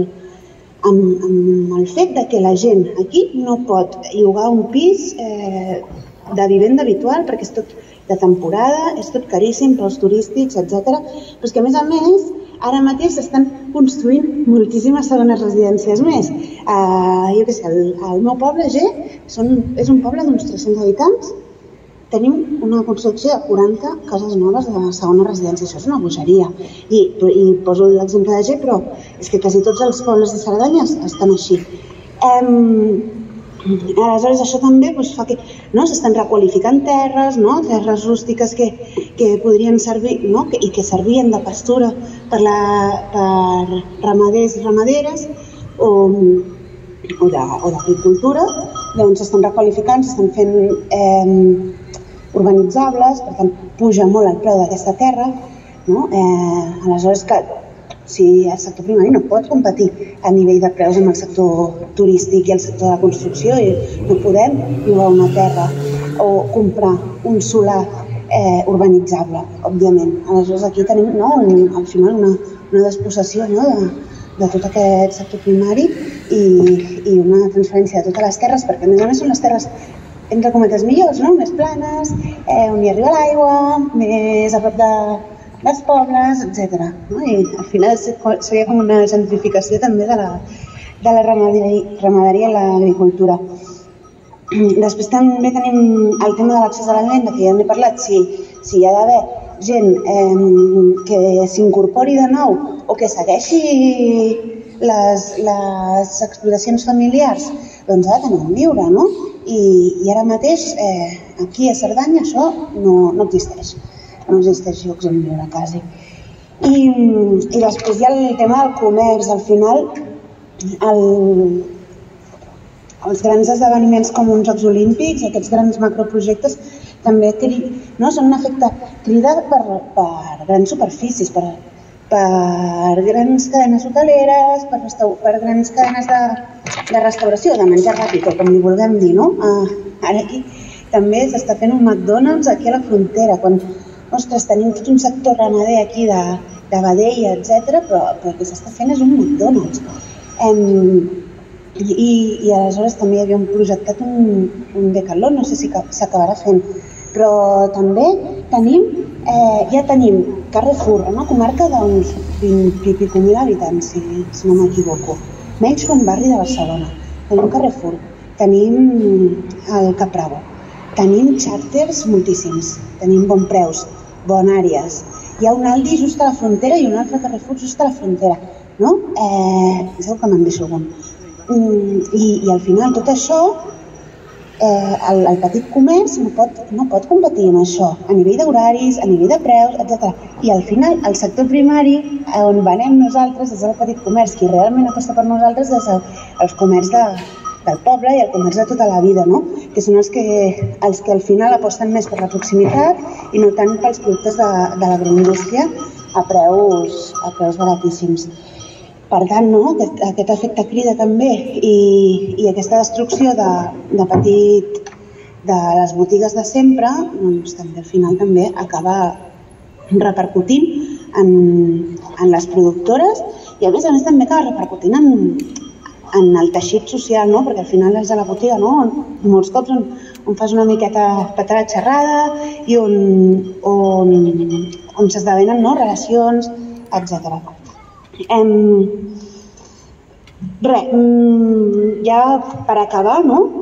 amb el fet que la gent aquí no pot llogar un pis de vivenda habitual perquè és tot de temporada, és tot caríssim per als turístics, etc. Però és que, a més, ara mateix s'estan construint moltíssimes segones residències més. Jo què sé, el meu poble, G, és un poble d'uns 300 habitants. Tenim una construcció de 40 cases noves de segona residència. Això és una bogeria. I poso l'exemple de G, però és que quasi tots els pobles de Cerdanya estan així. Aleshores, això també fa que s'estan requalificant terres rústiques que podrien servir i que servien de pastura per ramaders i ramaderes o d'agricultura, doncs s'estan requalificant, s'estan fent urbanitzables, per tant puja molt el preu d'aquesta terra, Aleshores, si el sector primari no pot competir a nivell de preus amb el sector turístic i el sector de la construcció, i no podem llogar una terra o comprar un solar urbanitzable, òbviament. Aleshores, aquí tenim al final una despossessió de tot aquest sector primari i una transferència de totes les terres, perquè a més són les terres entre cometes millors, més planes, on hi arriba l'aigua, més a prop dels pobles, etc. I al final seria com una gentrificació també de la ramaderia i l'agricultura. Després també tenim el tema de l'accés a la vivenda, que ja n'he parlat, si hi ha d'haver gent que s'incorpori de nou o que segueixi les explotacions familiars, doncs ha de tenir on viure, no? I ara mateix, aquí a Cerdanya, això no existeix. No existeix llocs on viure quasi. I després hi ha el tema del comerç. Al final, els grans esdeveniments com uns Jocs Olímpics, aquests grans macroprojectes, també són un efecte crida per grans superfícies, per grans cadenes hoteleres, per grans cadenes de restauració, de menjar ràpid, o com li vulguem dir, no? Ara aquí també s'està fent un McDonald's aquí a la frontera, quan, ostres, tenim tot un sector ramader aquí de vedella, etc., però el que s'està fent és un McDonald's. I aleshores també hi havia projectat un Decathlon, no sé si s'acabarà fent, però també ja tenim Carrefour, una comarca d'uns 20 i pico mil habitants, si no m'equivoco, menys que un barri de Barcelona. Tenim Carrefour, tenim el Capravo, tenim xàrters moltíssims, tenim bon preus, bon àrees. Hi ha un Aldi just a la frontera i un altre Carrefour just a la frontera, no? Segur que me'n deixo algun. I al final tot això, el petit comerç no pot competir amb això, a nivell d'horaris, a nivell de preus, etc. I al final el sector primari, on venem nosaltres, és el petit comerç. Qui realment aposta per nosaltres és el comerç del poble i el comerç de tota la vida, que són els que al final aposten més per la proximitat i no tant pels productes de l'agroindústria a preus baratíssims. Per tant, aquest efecte crida també i aquesta destrucció de les botigues de sempre, doncs també al final també acaba repercutint en les productores i a més també acaba repercutint en el teixit social, perquè al final és a la botiga, molts cops on fas una miqueta petar la xerrada i on s'esdevenen relacions, etc. Ja per acabar,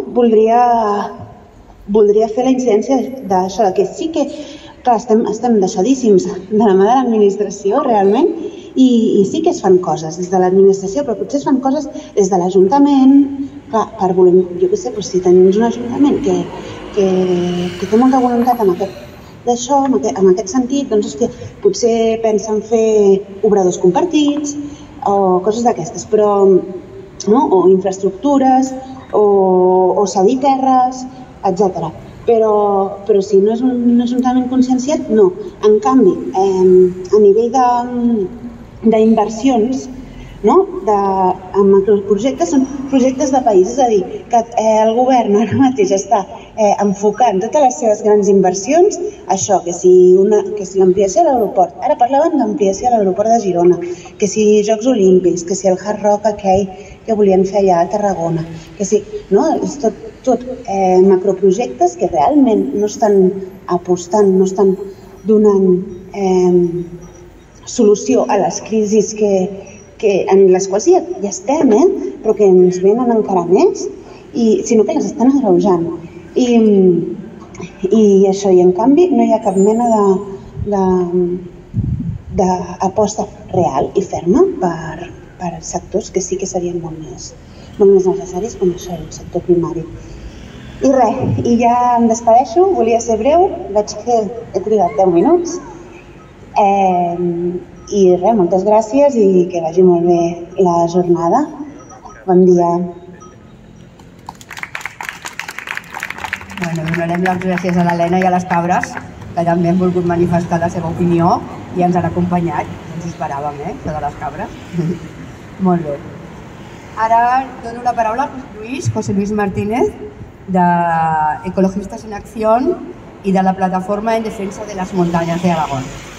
voldria fer la incidència d'això, que sí que estem deixadíssims de la mà de l'administració realment i sí que es fan coses des de l'administració, però potser es fan coses des de l'Ajuntament, per voler, jo què sé, si tenim un Ajuntament que té molta voluntat en aquest sentit, doncs potser pensa en fer obradors compartits o coses d'aquestes, però o infraestructures o cedir terres, etc. Però si no és un ajuntament conscienciat, no. En canvi, a nivell d'inversions, en macroprojectes són projectes de país, és a dir, que el govern ara mateix està enfocant totes les seves grans inversions a això, que si l'ampliació de l'aeroport, ara parlaven d'ampliació de l'aeroport de Girona, que si Jocs Olímpics, que si el Hard Rock aquell que volien fer allà a Tarragona, que si, és tot macroprojectes que realment no estan apostant, no estan donant solució a les crisis en les quals ja estem, però que ens venen encara més, sinó que les estan agreujant. I això, i en canvi no hi ha cap mena d'aposta real i ferma per sectors que sí que serien molt més necessaris, com això, el sector primari. I res, i ja em despedeixo, volia ser breu, veig que he trigat 10 minuts. I res, moltes gràcies i que vagi molt bé la jornada. Bon dia. Donarem les gràcies a l'Helena i a les cabres, que també han volgut manifestar la seva opinió i ens han acompanyat, no ens ho esperàvem, això de les cabres. Molt bé. Ara dono la paraula a José Luis Martínez, de Ecologistas en Acción y de la Plataforma en Defensa de las Montañas de Aragón.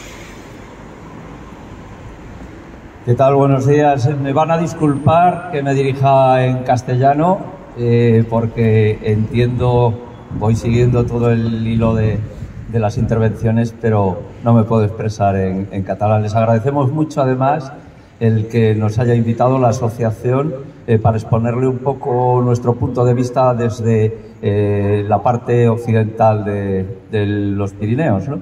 ¿Qué tal? Buenos días. Me van a disculpar que me dirija en castellano porque entiendo, voy siguiendo todo el hilo de las intervenciones, pero no me puedo expresar en catalán. Les agradecemos mucho, además, el que nos haya invitado la asociación para exponerle un poco nuestro punto de vista desde la parte occidental de los Pirineos, ¿no?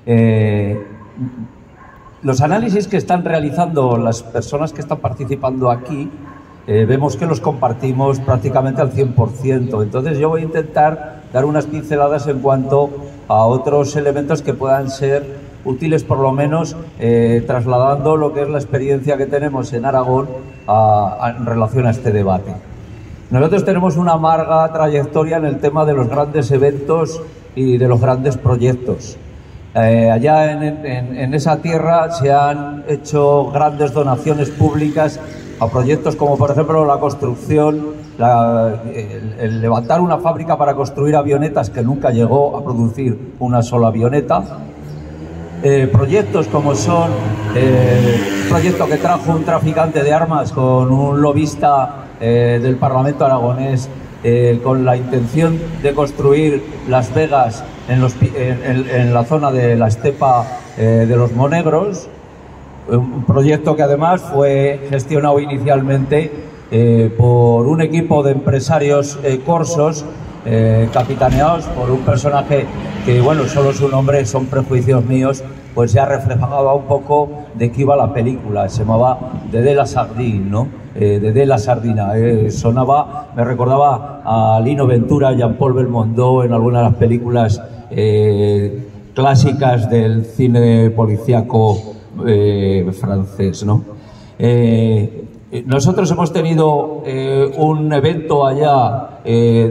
Los análisis que están realizando las personas que están participando aquí, vemos que los compartimos prácticamente al 100%. Entonces yo voy a intentar dar unas pinceladas en cuanto a otros elementos que puedan ser útiles, por lo menos trasladando lo que es la experiencia que tenemos en Aragón en relación a este debate. Nosotros tenemos una amarga trayectoria en el tema de los grandes eventos y de los grandes proyectos. Allá en esa tierra se han hecho grandes donaciones públicas a proyectos como, por ejemplo, la construcción, el levantar una fábrica para construir avionetas que nunca llegó a producir una sola avioneta. Proyectos como son el proyecto que trajo un traficante de armas con un lobista del Parlamento aragonés con la intención de construir Las Vegas en la zona de la estepa de los Monegros, un proyecto que además fue gestionado inicialmente por un equipo de empresarios corsos capitaneados por un personaje que, bueno, solo su nombre son prejuicios míos, pues ya reflejaba un poco de qué iba la película. Se llamaba Dédé la Sardine, ¿no? Dédé la Sardina. Sonaba, me recordaba a Lino Ventura, Jean-Paul Belmondo en algunas de las películas clásicas del cine policíaco francés, ¿no? Nosotros hemos tenido un evento allá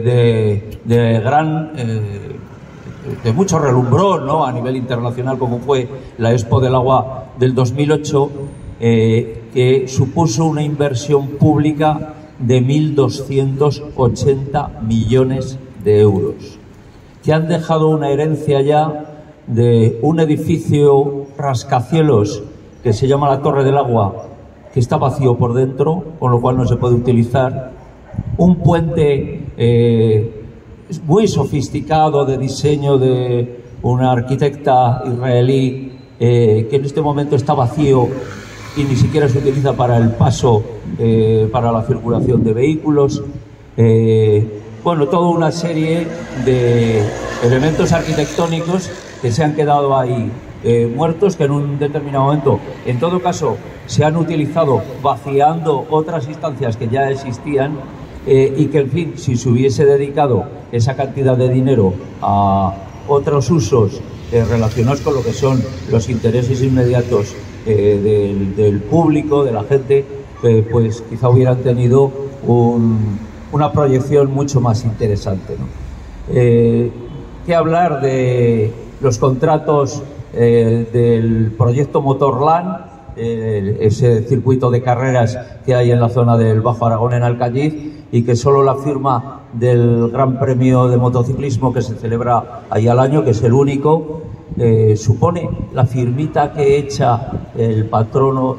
de mucho relumbrón, ¿no?, a nivel internacional, como fue la Expo del Agua del 2008, que supuso una inversión pública de 1.280 millones de euros, que han dejado una herencia ya de un edificio rascacielos que se llama la Torre del Agua, que está vacío por dentro, con lo cual no se puede utilizar, un puente muy sofisticado de diseño de una arquitecta israelí que en este momento está vacío y ni siquiera se utiliza para el paso, para la circulación de vehículos. Bueno, toda una serie de elementos arquitectónicos que se han quedado ahí muertos, que en un determinado momento, en todo caso, se han utilizado vaciando otras instancias que ya existían, y que, en fin, si se hubiese dedicado esa cantidad de dinero a otros usos relacionados con lo que son los intereses inmediatos del público, de la gente, pues quizá hubieran tenido una proyección mucho más interesante, ¿no? ¿Qué hablar de los contratos del proyecto Motorland, ese circuito de carreras que hay en la zona del Bajo Aragón, en Alcañiz, y que solo la firma del Gran Premio de Motociclismo que se celebra ahí al año, que es el único, supone la firmita que echa el patrono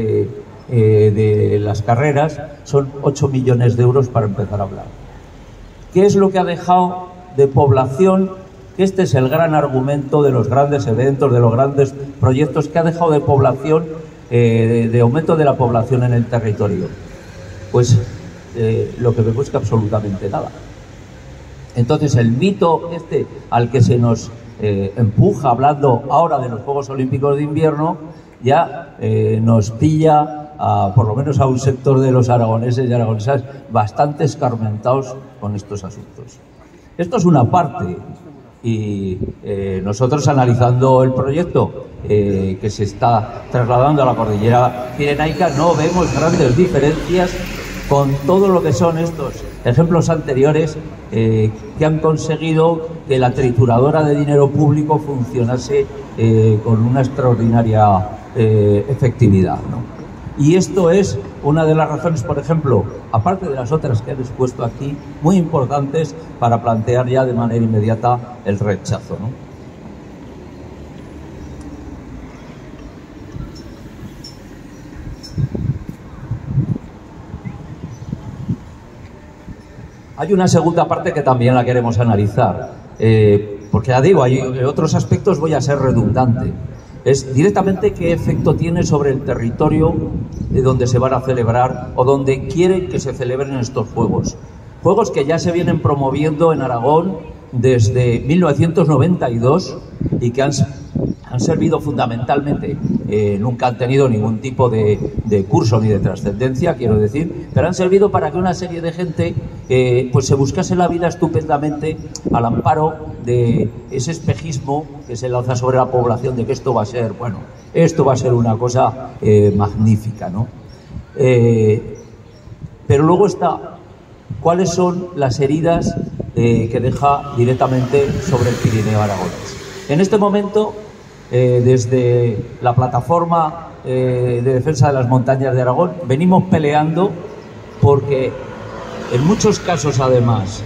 de las carreras, son 8 millones de euros para empezar a hablar. ¿Qué es lo que ha dejado de población? Este es el gran argumento de los grandes eventos, de los grandes proyectos, que ha dejado de población, de aumento de la población en el territorio. Pues lo que vemos es que absolutamente nada. Entonces el mito este al que se nos empuja, hablando ahora de los Juegos Olímpicos de Invierno, ya nos pilla, por lo menos a un sector de los aragoneses y aragonesas, bastante escarmentados con estos asuntos. Esto es una parte. Y nosotros, analizando el proyecto que se está trasladando a la cordillera pirenaica, no vemos grandes diferencias con todo lo que son estos ejemplos anteriores que han conseguido que la trituradora de dinero público funcionase con una extraordinaria efectividad, ¿no? Y esto es una de las razones, por ejemplo, aparte de las otras que he expuesto aquí, muy importantes para plantear ya de manera inmediata el rechazo, ¿no? Hay una segunda parte que también la queremos analizar, porque ya digo, hay otros aspectos, voy a ser redundante. Es directamente qué efecto tiene sobre el territorio de donde se van a celebrar o donde quieren que se celebren estos juegos. Juegos que ya se vienen promoviendo en Aragón desde 1992 y que han servido fundamentalmente, nunca han tenido ningún tipo de curso ni de trascendencia, quiero decir, pero han servido para que una serie de gente pues se buscase la vida estupendamente al amparo de ese espejismo que se lanza sobre la población de que esto va a ser, bueno, esto va a ser una cosa magnífica, ¿no? Pero luego está, ¿cuáles son las heridas que deja directamente sobre el Pirineo aragonés? En este momento, desde la plataforma de defensa de las montañas de Aragón, venimos peleando porque en muchos casos, además,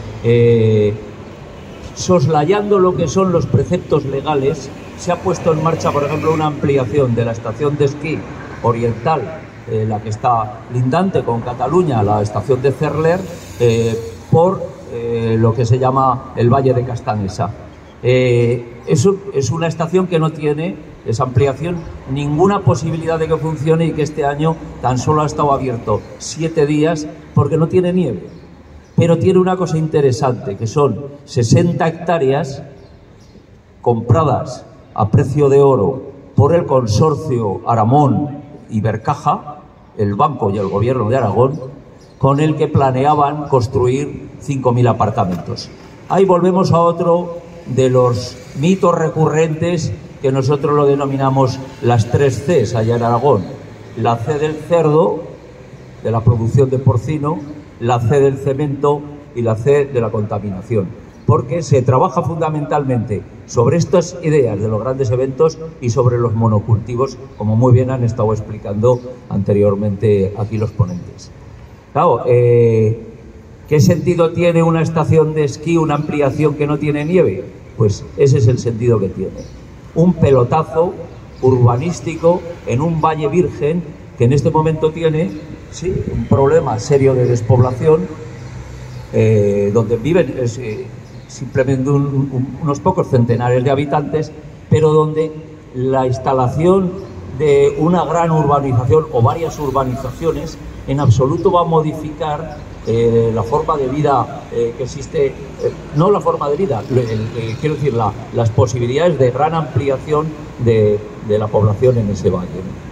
soslayando lo que son los preceptos legales, se ha puesto en marcha, por ejemplo, una ampliación de la estación de esquí oriental, la que está lindante con Cataluña, la estación de Cerler, por lo que se llama el Valle de Castanesa. Eso es una estación que no tiene, esa ampliación, ninguna posibilidad de que funcione y que este año tan solo ha estado abierto 7 días porque no tiene nieve. Pero tiene una cosa interesante, que son 60 hectáreas compradas a precio de oro por el consorcio Aramón y Bercaja, el banco y el gobierno de Aragón, con el que planeaban construir 5.000 apartamentos. Ahí volvemos a otro de los mitos recurrentes que nosotros lo denominamos las 3 Cs allá en Aragón: la C del cerdo, de la producción de porcino, la C del cemento y la C de la contaminación, porque se trabaja fundamentalmente sobre estas ideas de los grandes eventos y sobre los monocultivos, como muy bien han estado explicando anteriormente aquí los ponentes. Claro, ¿qué sentido tiene una estación de esquí, una ampliación que no tiene nieve? Pues ese es el sentido que tiene. Un pelotazo urbanístico en un valle virgen que en este momento tiene, sí, un problema serio de despoblación, donde viven simplemente unos pocos centenares de habitantes, pero donde la instalación de una gran urbanización o varias urbanizaciones en absoluto va a modificar la forma de vida que existe, no la forma de vida, quiero decir, las posibilidades de gran ampliación de la población en ese valle, ¿no?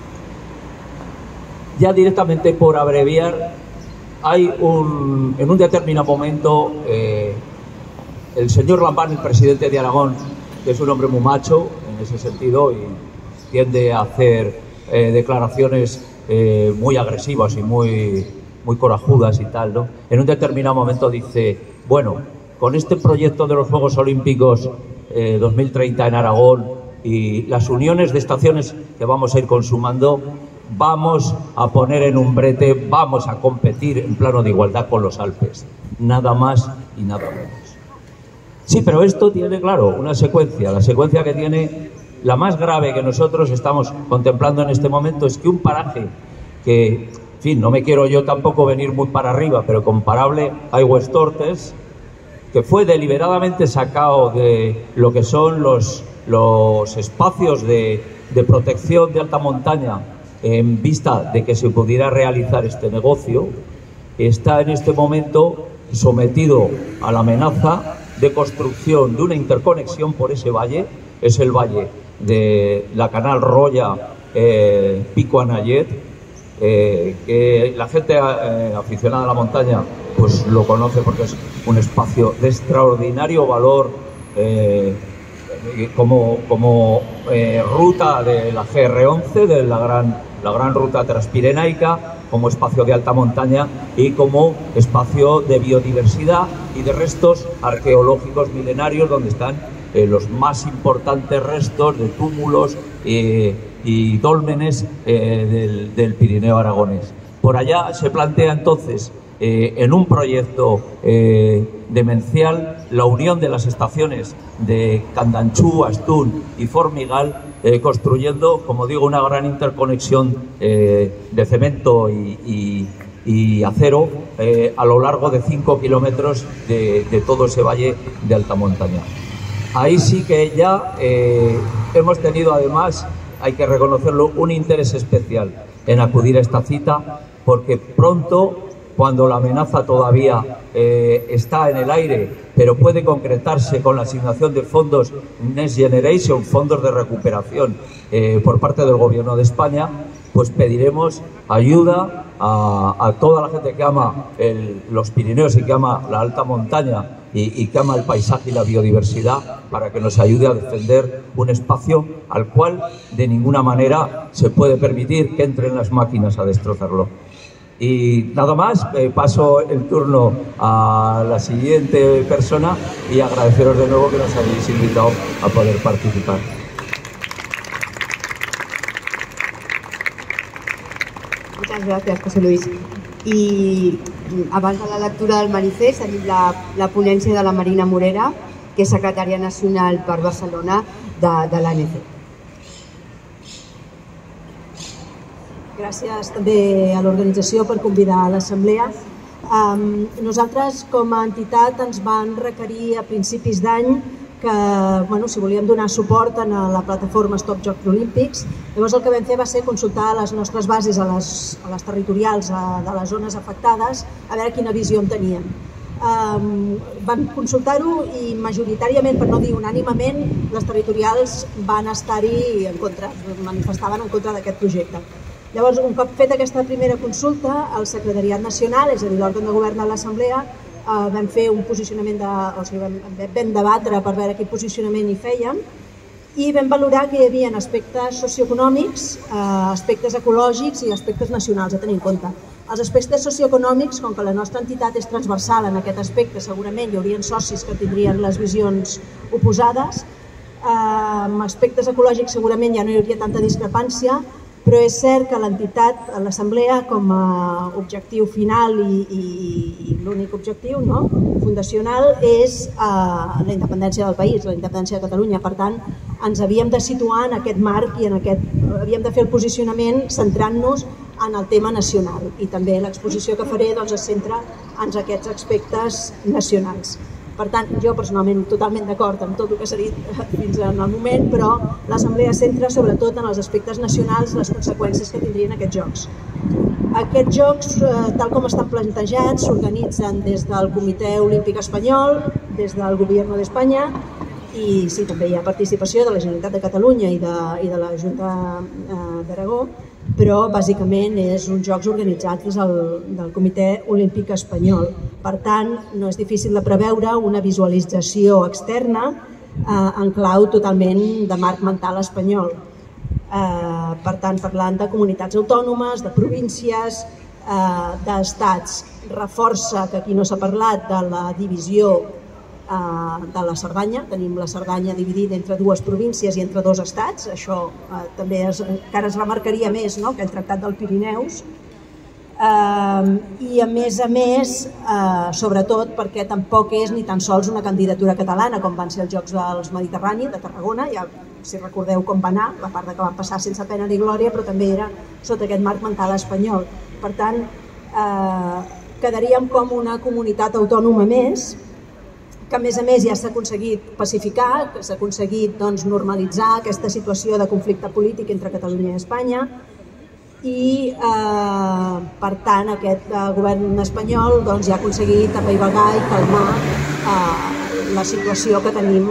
Ya directamente por abreviar, hay en un determinado momento, el señor Lambán, el presidente de Aragón, que es un hombre muy macho en ese sentido y tiende a hacer declaraciones muy agresivas y muy corajudas y tal, ¿no? En un determinado momento dice, bueno, con este proyecto de los Juegos Olímpicos 2030 en Aragón y las uniones de estaciones que vamos a ir consumando, vamos a poner en un brete, vamos a competir en plano de igualdad con los Alpes. Nada más y nada menos. Sí, pero esto tiene, claro, una secuencia. La secuencia que tiene, la más grave que nosotros estamos contemplando en este momento, es que un paraje que, en fin, no me quiero yo tampoco venir muy para arriba, pero comparable a Aigüestortes, que fue deliberadamente sacado de lo que son los espacios de protección de alta montaña en vista de que se pudiera realizar este negocio, está en este momento sometido a la amenaza de construcción de una interconexión por ese valle. Es el valle de la Canal Roya Pico Anayet, que la gente aficionada a la montaña pues lo conoce porque es un espacio de extraordinario valor como ruta de la GR11, de la gran ruta transpirenaica, como espacio de alta montaña y como espacio de biodiversidad y de restos arqueológicos milenarios, donde están los más importantes restos de túmulos y dólmenes del Pirineo aragonés. Por allá se plantea entonces, en un proyecto demencial, la unión de las estaciones de Candanchú, Astún y Formigal, construyendo, como digo, una gran interconexión de cemento y acero a lo largo de 5 kilómetros de todo ese valle de alta montaña. Ahí sí que ya hemos tenido, además, hay que reconocerlo, un interés especial en acudir a esta cita, porque pronto, cuando la amenaza todavía está en el aire, pero puede concretarse con la asignación de fondos Next Generation, fondos de recuperación por parte del Gobierno de España, pues pediremos ayuda a toda la gente que ama los Pirineos y que ama la alta montaña y que ama el paisaje y la biodiversidad, para que nos ayude a defender un espacio al cual de ninguna manera se puede permitir que entren las máquinas a destrozarlo. Y nada más, paso el turno a la siguiente persona y agradeceros de nuevo que nos hayáis invitado a poder participar. Moltes gràcies, José Luis. I abans de la lectura del manifest tenim la ponència de la Marina Morera, que és secretària nacional per Barcelona de l'ANC. Gràcies també a l'organització per convidar a l'assemblea. Nosaltres, com a entitat, ens van requerir a principis d'any que, si volíem donar suport a la plataforma Stop Jocs Olímpics. Llavors el que vam fer va ser consultar les nostres bases a les territorials de les zones afectades, a veure quina visió en teníem. Vam consultar-ho i majoritàriament, per no dir unànimement, les territorials van estar-hi en contra, manifestaven en contra d'aquest projecte. Llavors, un cop feta aquesta primera consulta, el Secretariat Nacional, és a dir, l'òrgan de govern de l'Assemblea, vam fer un posicionament, vam debatre per veure quin posicionament hi fèiem i vam valorar que hi havia aspectes socioeconòmics, aspectes ecològics i aspectes nacionals a tenir en compte. Els aspectes socioeconòmics, com que la nostra entitat és transversal en aquest aspecte, segurament hi haurien socis que tindrien les visions oposades. Amb aspectes ecològics segurament ja no hi hauria tanta discrepància, però és cert que l'entitat, l'Assemblea, com a objectiu final i l'únic objectiu fundacional és la independència del país, la independència de Catalunya. Per tant, ens havíem de situar en aquest marc i havíem de fer el posicionament centrant-nos en el tema nacional. I també l'exposició que faré es centra en aquests aspectes nacionals. Per tant, jo personalment totalment d'acord amb tot el que s'ha dit fins al moment, però l'Assemblea centra sobretot en els aspectes nacionals les conseqüències que tindrien aquests jocs. Aquests jocs, tal com estan plantejats, s'organitzen des del Comitè Olímpic Espanyol, des del Gobierno d'Espanya, i sí, també hi ha participació de la Generalitat de Catalunya i de la Junta d'Aragó, però bàsicament és uns jocs organitzats des del Comitè Olímpic Espanyol. Per tant, no és difícil de preveure una visualització externa en clau totalment de marc mental espanyol. Per tant, parlant de comunitats autònomes, de províncies, d'estats. Reforça, que aquí no s'ha parlat, de la divisió de la Cerdanya. Tenim la Cerdanya dividida entre dues províncies i entre dos estats. Això també encara es remarcaria més que el Tractat del Pirineus. I a més, sobretot perquè tampoc és ni tan sols una candidatura catalana com van ser els Jocs del Mediterrani de Tarragona, ja si recordeu com va anar, la part que van passar sense pena ni glòria, però també era sota aquest marc mental espanyol. Per tant, quedaríem com una comunitat autònoma més, que a més ja s'ha aconseguit pacificar, que s'ha aconseguit normalitzar aquesta situació de conflicte polític entre Catalunya i Espanya, i per tant aquest govern espanyol ja ha aconseguit apaivagar i calmar la situació que tenim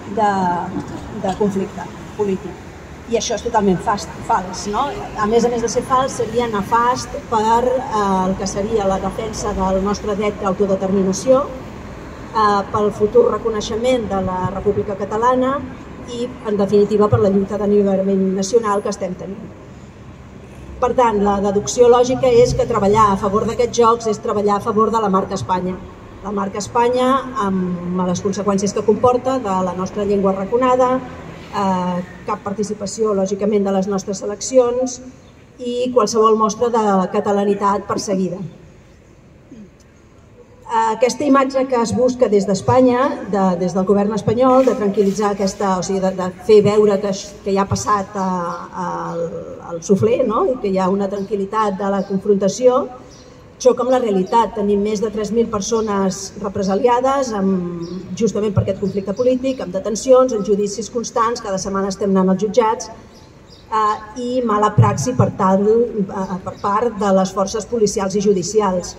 de conflicte polític. I això és totalment fals. A més de ser fals, seria nefast per el que seria la defensa del nostre dret d'autodeterminació, pel futur reconeixement de la República Catalana i, en definitiva, per la lluita d'alliberament nacional que estem tenint. Per tant, la deducció lògica és que treballar a favor d'aquests jocs és treballar a favor de la marca Espanya. La marca Espanya, amb les conseqüències que comporta de la nostra llengua arraconada, cap participació, lògicament, de les nostres seleccions i qualsevol mostra de catalanitat perseguida. Aquesta imatge que es busca des d'Espanya, des del govern espanyol, de tranquil·litzar o sigui, de fer veure que ja ha passat el suflé, i que hi ha una tranquil·litat de la confrontació, xoca amb la realitat. Tenim més de 3.000 persones represaliades justament per aquest conflicte polític, amb detencions, en judicis constants, cada setmana estem anant als jutjats, i mala praxi per part de les forces policials i judicials.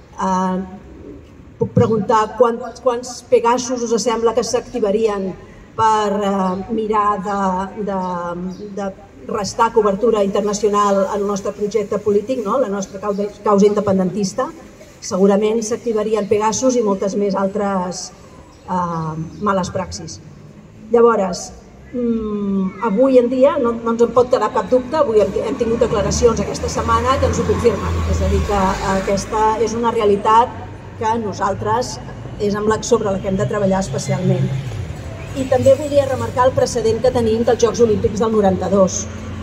Puc preguntar quants Pegasus us sembla que s'activarien per mirar de restar cobertura internacional al nostre projecte polític, la nostra causa independentista. Segurament s'activarien Pegasus i moltes més altres males praxis. Llavors, avui en dia no ens en pot quedar cap dubte, avui hem tingut declaracions aquesta setmana que ens ho confirmen, és a dir, que aquesta és una realitat que nosaltres és sobre la que hem de treballar especialment. I també volia remarcar el precedent que tenim dels Jocs Olímpics del 92,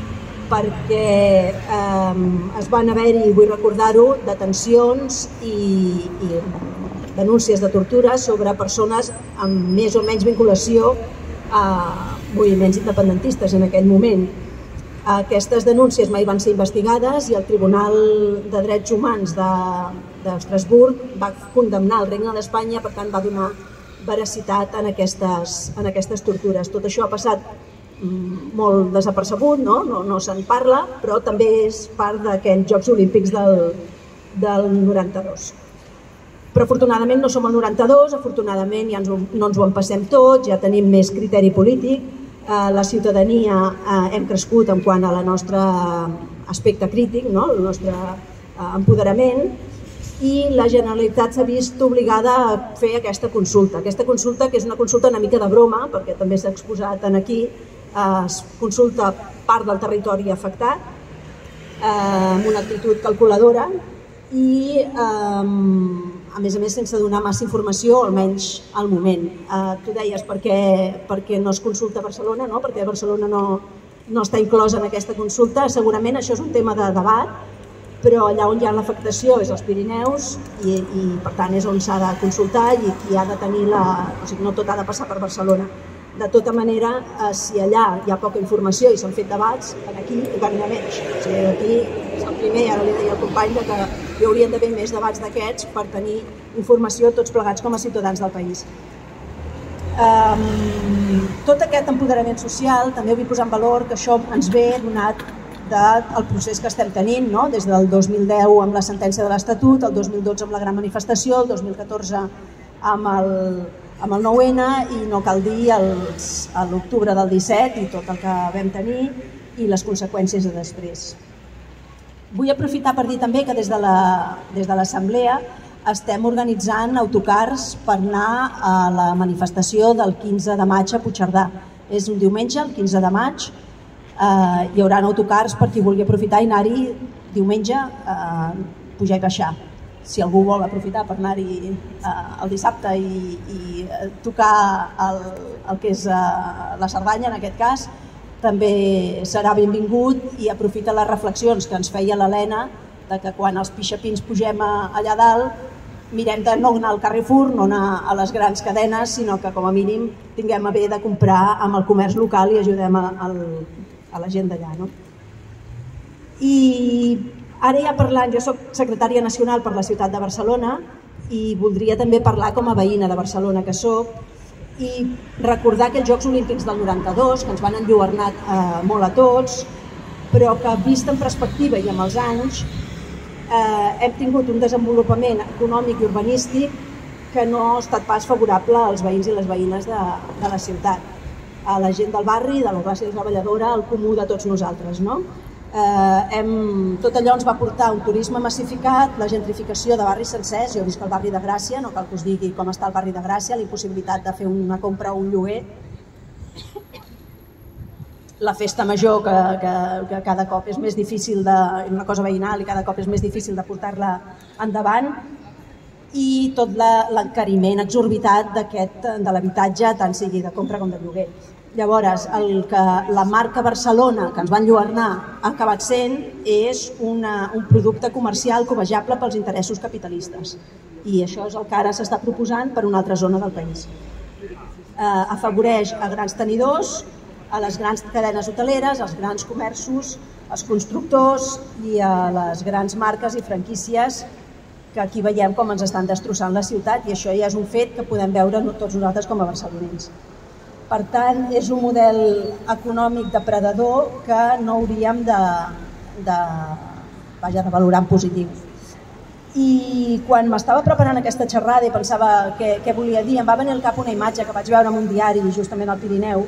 perquè es van haver-hi, vull recordar-ho, detencions i denúncies de tortura sobre persones amb més o menys vinculació a moviments independentistes en aquell moment. Aquestes denúncies mai van ser investigades i el Tribunal de Drets Humans d'Estrasburg va condemnar el Regne d'Espanya, per tant va donar veracitat en aquestes tortures. Tot això ha passat molt desapercebut, no se'n parla, però també és part d'aquells Jocs Olímpics del 92. Però afortunadament no som el 92, afortunadament ja no ens ho empassem tot, ja tenim més criteri polític, la ciutadania hem crescut en quant a la nostra aspecte crític, el nostre empoderament, i la Generalitat s'ha vist obligada a fer aquesta consulta que és una consulta una mica de broma, perquè també s'ha exposat aquí, es consulta part del territori afectat amb una actitud calculadora i a més sense donar massa informació, almenys al moment. Tu deies per què no es consulta a Barcelona, perquè Barcelona no està inclosa en aquesta consulta. Segurament això és un tema de debat, però allà on hi ha l'afectació és als Pirineus i per tant és on s'ha de consultar i qui ha de tenir o sigui, no tot ha de passar per Barcelona. De tota manera, si allà hi ha poca informació i s'han fet debats, aquí encara n'hi ha menys. O sigui, aquí és el primer, ara li deia al company, que hi haurien d'haver més debats d'aquests per tenir informació tots plegats com a ciutadans del país. Tot aquest empoderament social, també vull posar en valor que això ens ve donat del procés que estem tenint, des del 2010 amb la sentència de l'Estatut, el 2012 amb la gran manifestació, el 2014 amb el 9N i no cal dir l'octubre del 17 i tot el que vam tenir i les conseqüències de després. Vull aprofitar per dir també que des de l'Assemblea estem organitzant autocars per anar a la manifestació del 15 de maig a Puigcerdà. És un diumenge, el 15 de maig, hi haurà autocars per qui vulgui aprofitar i anar-hi diumenge, pujar i baixar. Si algú vol aprofitar per anar-hi el dissabte i tocar el que és la Cerdanya, en aquest cas, també serà benvingut i aprofita les reflexions que ens feia l'Helena que quan els pixapins pugem allà dalt mirem de no anar al Carrefour, no anar a les grans cadenes, sinó que com a mínim tinguem a bé de comprar amb el comerç local i ajudem a la gent d'allà. I ara ja parlant, jo soc secretària nacional per la ciutat de Barcelona i voldria també parlar com a veïna de Barcelona que soc i recordar aquells Jocs Olímpics del 92 que ens van enlluernar molt a tots, però que vist en perspectiva i amb els anys hem tingut un desenvolupament econòmic i urbanístic que no ha estat pas favorable als veïns i les veïnes de la ciutat, a la gent del barri, de la classe treballadora, al comú de tots nosaltres. Tot allò ens va portar un turisme massificat, la gentrificació de barris sencers. Jo visc al barri de Gràcia, no cal que us digui com està el barri de Gràcia, la impossibilitat de fer una compra o un lloguer. la festa major que cada cop és més difícil, una cosa veïnal i cada cop és més difícil de portar-la endavant, i tot l'encariment exorbitat de l'habitatge, tant sigui de compra com de lloguer. Llavors, el que la marca Barcelona, que ens van enlluernar, ha acabat sent és un producte comercial cobejable pels interessos capitalistes. I això és el que ara s'està proposant per una altra zona del país. Afavoreix a grans tenidors, a les grans cadenes hoteleres, als grans comerços, als constructors i a les grans marques i franquícies que aquí veiem com ens estan destrossant la ciutat, i això ja és un fet que podem veure tots nosaltres com a barcelonins. Per tant, és un model econòmic depredador que no hauríem de valorar en positiu. I quan m'estava preparant aquesta xerrada i pensava què volia dir, em va venir al cap una imatge que vaig veure en un diari, justament al Pirineu,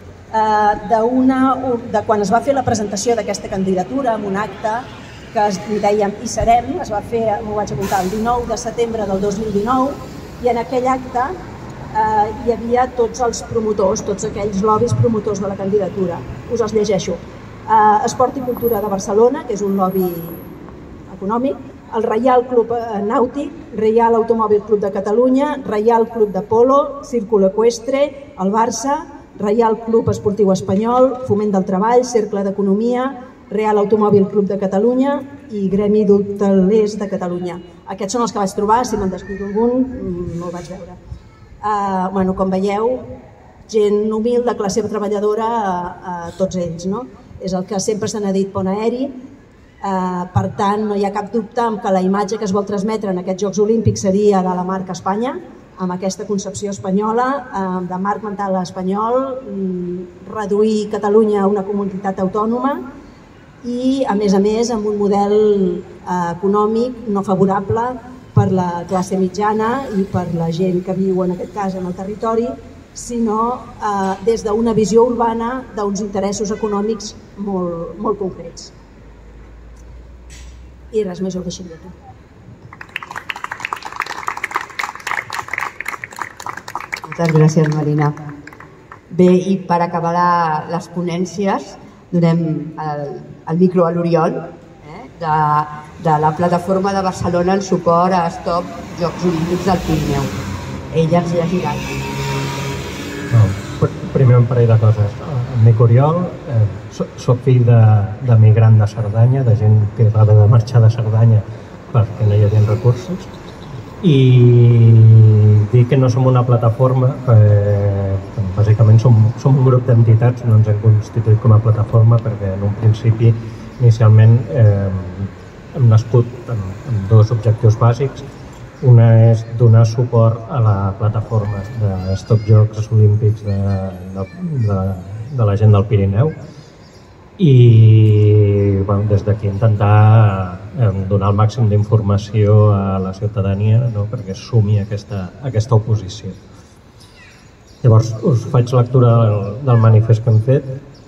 de quan es va fer la presentació d'aquesta candidatura en un acte que dèiem Hi serem, es va fer, m'ho vaig apuntar, el 19 de setembre del 2019, i en aquell acte hi havia tots els promotors, tots aquells lobbies promotors de la candidatura. Us els llegeixo. Esport i Cultura de Barcelona, que és un lobby econòmic, el Reial Club Nàutic, Reial Automòbil Club de Catalunya, Reial Club de Polo, Círculo Eqüestre, el Barça, Reial Club Esportiu Espanyol, Foment del Treball, Cercle d'Economia, Real Automòbil Club de Catalunya i Gremi d'Hotelers de Catalunya. Aquests són els que vaig trobar, si me'n descuido algun no el vaig veure. Com veieu, gent humil, de classe treballadora, tots ells. És el que sempre se n'ha dit pont aeri. Per tant, no hi ha cap dubte que la imatge que es vol transmetre en aquests Jocs Olímpics seria de la marca Espanya, amb aquesta concepció espanyola, de marc mental espanyol, reduir Catalunya a una comunitat autònoma i, a més, amb un model econòmic no favorable per la classe mitjana i per la gent que viu, en aquest cas, en el territori, sinó des d'una visió urbana d'uns interessos econòmics molt concrets. I res més, ho deixaria aquí. Moltes gràcies, Marina. Bé, i per acabar les ponències, donem el micro a l'Oriol, de la plataforma de Barcelona en suport a Stop Jocs Olímpics del Pirineu. Ella ens llegirà. Primer un parell de coses. Em dic Oriol, soc fill de migrant de Cerdanya, de gent que va haver de marxar de Cerdanya perquè no hi havia recursos, i dir que no som una plataforma, bàsicament som un grup d'entitats, no ens hem constituït com a plataforma perquè en un principi inicialment hem nascut amb dos objectius bàsics. Una és donar suport a la plataforma de Stop Jocs Olímpics de la gent del Pirineu i des d'aquí intentar donar el màxim d'informació a la ciutadania perquè es sumi a aquesta oposició. Llavors us faig lectura del manifest que hem fet.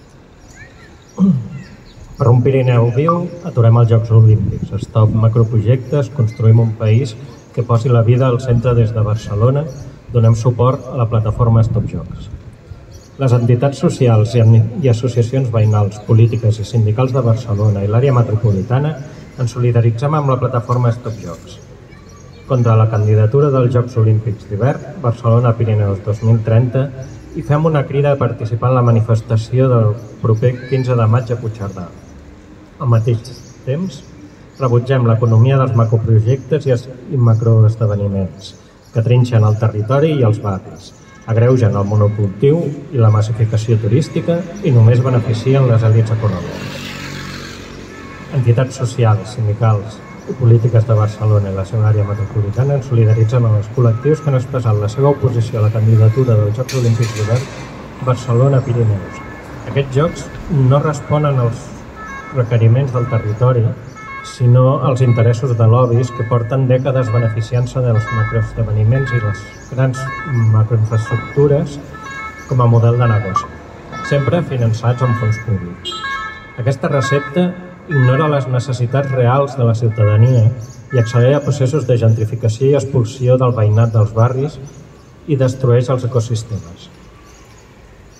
Per un Pirineu viu, aturem els Jocs Olímpics. Stop macroprojectes, construïm un país que posi la vida al centre des de Barcelona, donem suport a la plataforma Stop Jocs. Les entitats socials i associacions veïnals, polítiques i sindicals de Barcelona i l'àrea metropolitana ens solidaritzem amb la plataforma Stop Jocs. Contra la candidatura dels Jocs Olímpics d'hivern Barcelona-Pirineus 2030 i fem una crida a participar en la manifestació del proper 15 de maig a Puigcerdà. Al mateix temps, rebutgem l'economia dels macroprojectes i macroesdeveniments que trinxen el territori i els barris, agreugen el monocultiu i la massificació turística i només beneficien les elits econòmiques. Entitats socials, sindicals i polítiques de Barcelona i la seva àrea metropolitana ens solidaritzen amb els col·lectius que han expressat la seva oposició a la candidatura dels Jocs Olímpics d'hivern Barcelona-Pirineus. Aquests jocs no responen als requeriments del territori, sinó als interessos de lobbies que porten dècades beneficiant-se dels macroesdeveniments i les grans macroinfraestructures com a model de negoci, sempre finançats amb fons públics. Aquesta recepta ignora les necessitats reals de la ciutadania i accelera processos de gentrificació i expulsió del veïnat dels barris i destrueix els ecosistemes.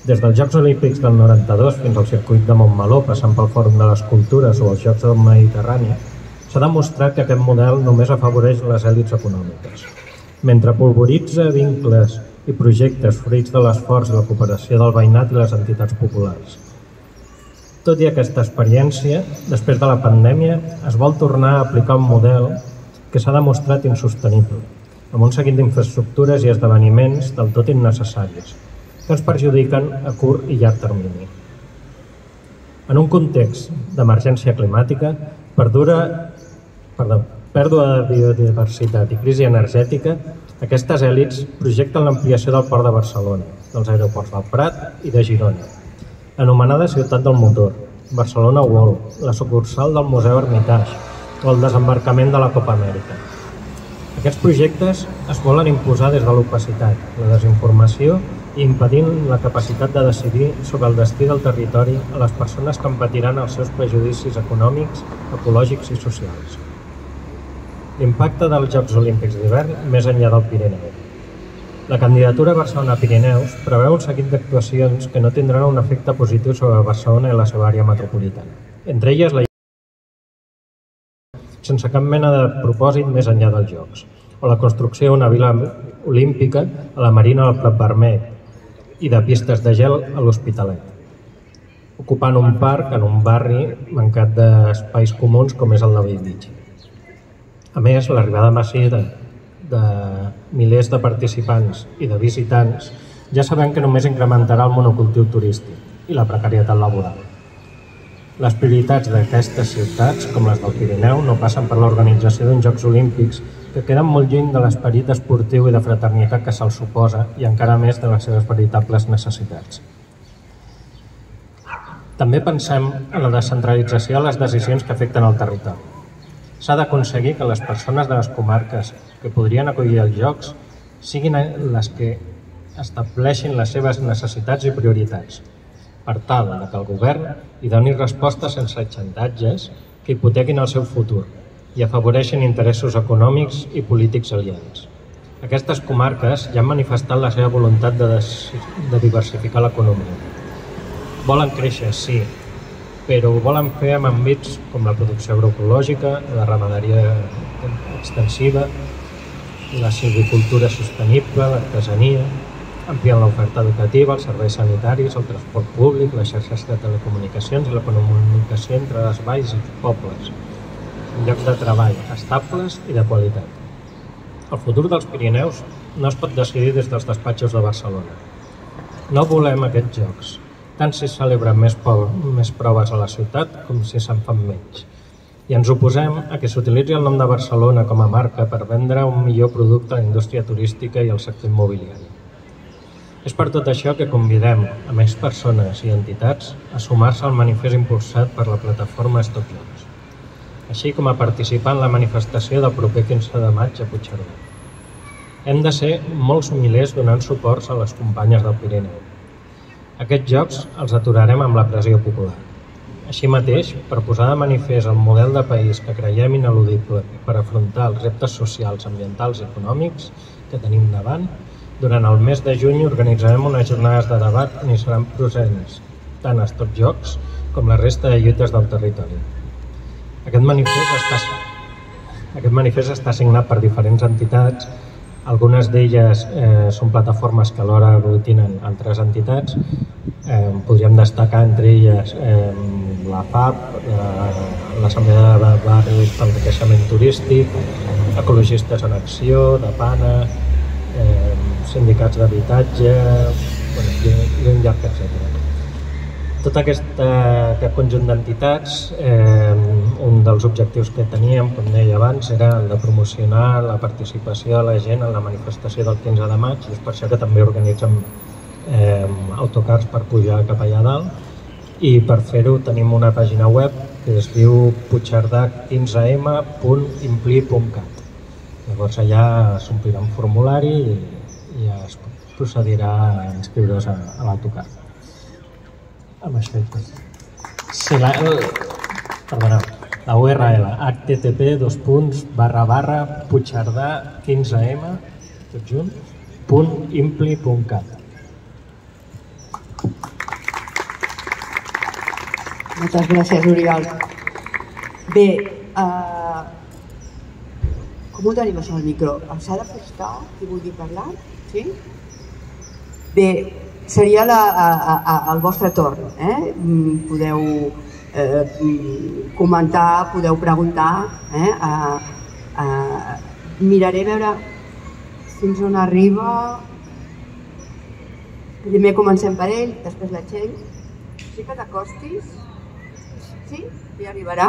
Des dels Jocs Olímpics del 92 fins al circuit de Montmeló, passant pel Fòrum de les Cultures o els Jocs del Mediterrani, s'ha demostrat que aquest model només afavoreix les èlits econòmiques. Mentre polvoritza vincles i projectes fruits de l'esforç i la cooperació del veïnat i les entitats populars. Tot i aquesta experiència, després de la pandèmia, es vol tornar a aplicar un model que s'ha demostrat insostenible, amb un seguit d'infraestructures i esdeveniments del tot innecessaris, que ens perjudiquen a curt i llarg termini. En un context d'emergència climàtica, pèrdua de biodiversitat i crisi energètica, aquestes èlits projecten l'ampliació del Port de Barcelona, dels aeroports del Prat i de Girona, anomenada Ciutat del Motor, Barcelona World, la sucursal del Museu Hermitage o el desembarcament de la Copa Amèrica. Aquests projectes es volen imposar des de l'opacitat, la desinformació i impedint la capacitat de decidir sobre el destí del territori a les persones que en patiran els seus prejudicis econòmics, ecològics i socials. L'impacte dels Jocs Olímpics d'hivern més enllà del Pirineu. La candidatura Barcelona-Pirineus preveu un seguit d'actuacions que no tindran un efecte positiu sobre Barcelona i la seva àrea metropolitana. Entre elles, la sense cap mena de propòsit més enllà dels Jocs, o la construcció d'una vila olímpica a la Marina del Prat Vermell i de pistes de gel a l'Hospitalet, ocupant un parc en un barri mancat d'espais comuns com és el de Bellvitge. A més, l'arribada massiva de milers de participants i de visitants ja sabem que només incrementarà el monocultiu turístic i la precarietat laboral. Les prioritats d'aquestes ciutats, com les del Pirineu, no passen per l'organització d'uns Jocs Olímpics que queden molt lluny de l'esperit esportiu i de fraternitat que se'ls suposa i encara més de les seves veritables necessitats. També pensem en la descentralització de les decisions que afecten el territori. S'ha d'aconseguir que les persones de les comarques que podrien acollir els Jocs siguin les que estableixin les seves necessitats i prioritats, per tal que el govern hi doni respostes sense xantatges que hipotequin el seu futur i afavoreixin interessos econòmics i polítics aliens. Aquestes comarques ja han manifestat la seva voluntat de diversificar l'economia. Volen créixer, sí, però ho volen fer amb àmbits com la producció agroecològica, la ramaderia extensiva, la silvicultura sostenible, l'artesania, ampliant l'oferta educativa, els serveis sanitaris, el transport públic, les xarxes de telecomunicacions i la comunicació entre les valls i pobles, llocs de treball estables i de qualitat. El futur dels Pirineus no es pot decidir des dels despatxos de Barcelona. No volem aquests jocs, tant si es celebren més proves a la ciutat com si se'n fan menys. I ens oposem a que s'utilitzi el nom de Barcelona com a marca per vendre un millor producte a la indústria turística i al sector immobiliari. És per tot això que convidem a més persones i entitats a sumar-se al manifest impulsat per la plataforma Stop Jocs, així com a participar en la manifestació del proper 15 de maig a Puigcerdà. Hem de ser molts milers donant suports a les companyes del Pirineu. Aquests jocs els aturarem amb la pressió popular. Així mateix, per posar de manifest el model de país que creiem ineludible per afrontar els reptes socials, ambientals i econòmics que tenim davant, durant el mes de juny organitzarem unes jornades de debat on hi seran presents tant a Stop Jocs com la resta de lluites del territori. Aquest manifest està signat per diferents entitats. Algunes d'elles són plataformes que alhora aglutinen altres entitats. Podríem destacar entre elles la FAP, l'Assemblea de Barris pel Creixement Turístic, Ecologistes en Acció, DEPANA, sindicats d'habitatge i un llarg etcètera. Tot aquest conjunt d'entitats, un dels objectius que teníem, com deia abans, era el de promocionar la participació de la gent en la manifestació del 15 de maig, i és per això que també organitzem autocars per pujar cap allà dalt, i per fer-ho tenim una pàgina web que es diu puigcerdà15m.impli.cat. Llavors allà s'omplirà un formulari i es procedirà a inscriure's a l'autocar. Amb això i tot. Sí, la URL, http://puigcerdà15m.impli.cat. Moltes gràcies, Oriol. Bé, com ho tenim això al micro? S'ha de postar? Qui vulgui parlar? Sí? Bé, seria el vostre torn. Podeu comentar, podeu preguntar. Miraré a veure fins on arriba. Primer comencem per ell, després la Txell. Sí que t'acostis? Sí? Ja arribarà?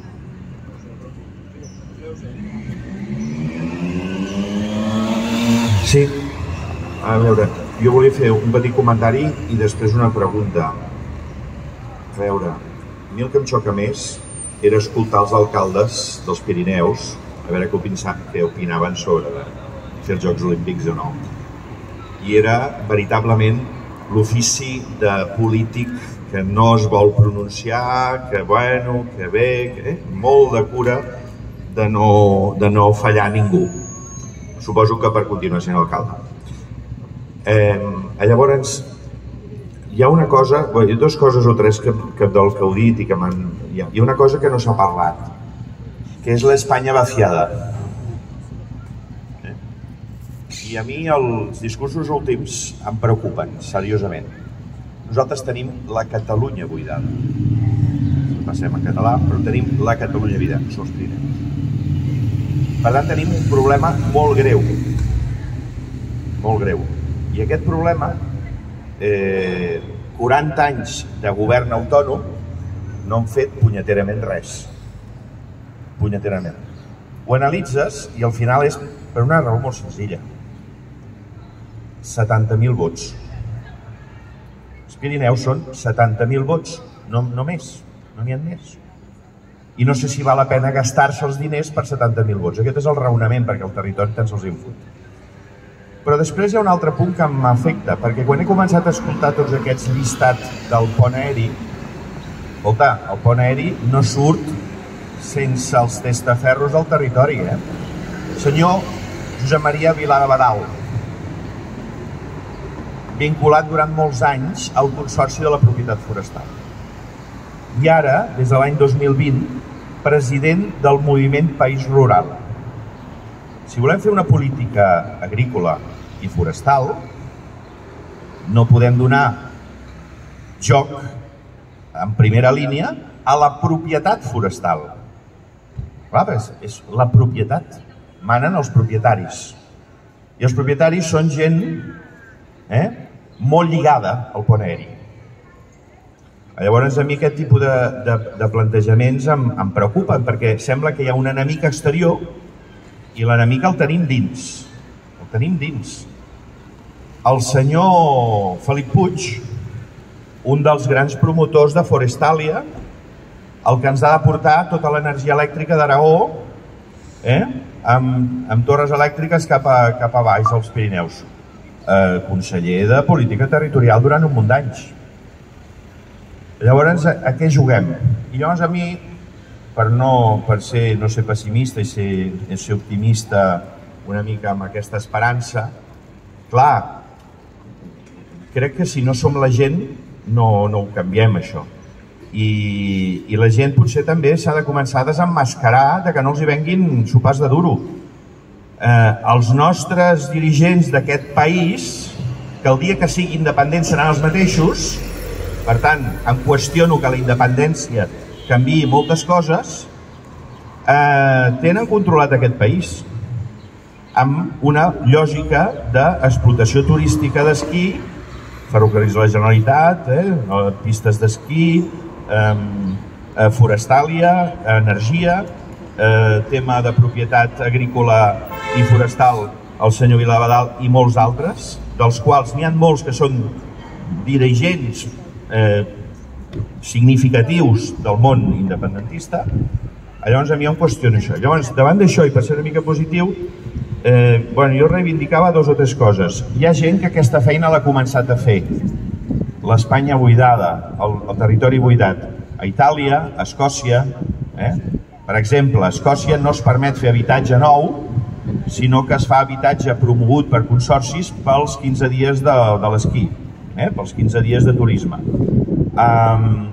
Sí. A veure, jo volia fer un petit comentari i després una pregunta. A veure, a mi el que em xoca més era escoltar els alcaldes dels Pirineus a veure què opinaven sobre fer els Jocs Olímpics o no. I era veritablement l'ofici de polític que no es vol pronunciar, que bueno, que bé, molt de cura de no fallar ningú. Suposo que per continuar sent alcalde. Llavors, hi ha una cosa, hi ha dues coses o tres del que heu dit i que hi ha una cosa que no s'ha parlat, que és l'Espanya vaciada. I a mi els discursos últims em preocupen, seriosament. Nosaltres tenim la Catalunya buidada. Passem en català, però tenim la Catalunya buidada, no som els Pirineus. Per tant, tenim un problema molt greu. Molt greu. I aquest problema, 40 anys de govern autònom, no han fet punyeterament res. Punyeterament. Ho analitzes i al final és per una raó molt senzilla. 70.000 vots. Els Pirineus són 70.000 vots, no més, no n'hi ha més. I no sé si val la pena gastar-se els diners per 70.000 vots. Aquest és el raonament, perquè el territori tant se'ls infut. Però després hi ha un altre punt que m'afecta, perquè quan he començat a escoltar tots aquests llistats del pont aeri, escolta, el pont aeri no surt sense els testaferros del territori, Senyor Josep Maria Vilabadal, vinculat durant molts anys al Consorci de la Propietat Forestal. I ara, des de l'any 2020, president del moviment País Rural. Si volem fer una política agrícola i forestal, no podem donar joc en primera línia a la propietat forestal. Clar, és la propietat. Manen els propietaris. I els propietaris són gent molt lligada al pont aeri. Llavors, a mi aquest tipus de plantejaments em preocupen, perquè sembla que hi ha un enemic exterior i l'enemic el tenim dins. El tenim dins. El senyor Felip Puig, un dels grans promotors de Forestalia, el que ens ha de portar tota l'energia elèctrica d'Aragó amb torres elèctriques cap a baix als Pirineus. Conseller de Política Territorial durant un munt d'anys. Llavors, a què juguem? I llavors a mi, per no ser pessimista i ser optimista una mica amb aquesta esperança, clar, crec que si no som la gent no ho canviem, això. I la gent potser també s'ha de començar a desemmascarar que no els hi venguin sopars de duro. Els nostres dirigents d'aquest país, que el dia que sigui independent seran els mateixos, per tant, em qüestiono que la independència canviï moltes coses, tenen controlat aquest país amb una lògica d'explotació turística d'esquí, ferrocarrils de la Generalitat, pistes d'esquí, Forestalia, energia, tema de propietat agrícola i forestal, el senyor Vilabadal i molts altres, dels quals n'hi ha molts que són dirigents significatius del món independentista. Llavors a mi em qüestiono això. Llavors, davant d'això, i per ser una mica positiu, jo reivindicava dues o tres coses. Hi ha gent que aquesta feina l'ha començat a fer. L'Espanya buidada, el territori buidat. A Itàlia, a Escòcia, per exemple, a Escòcia no es permet fer habitatge nou, sinó que es fa habitatge promogut per consorcis pels 15 dies de l'esquí, pels 15 dies de turisme.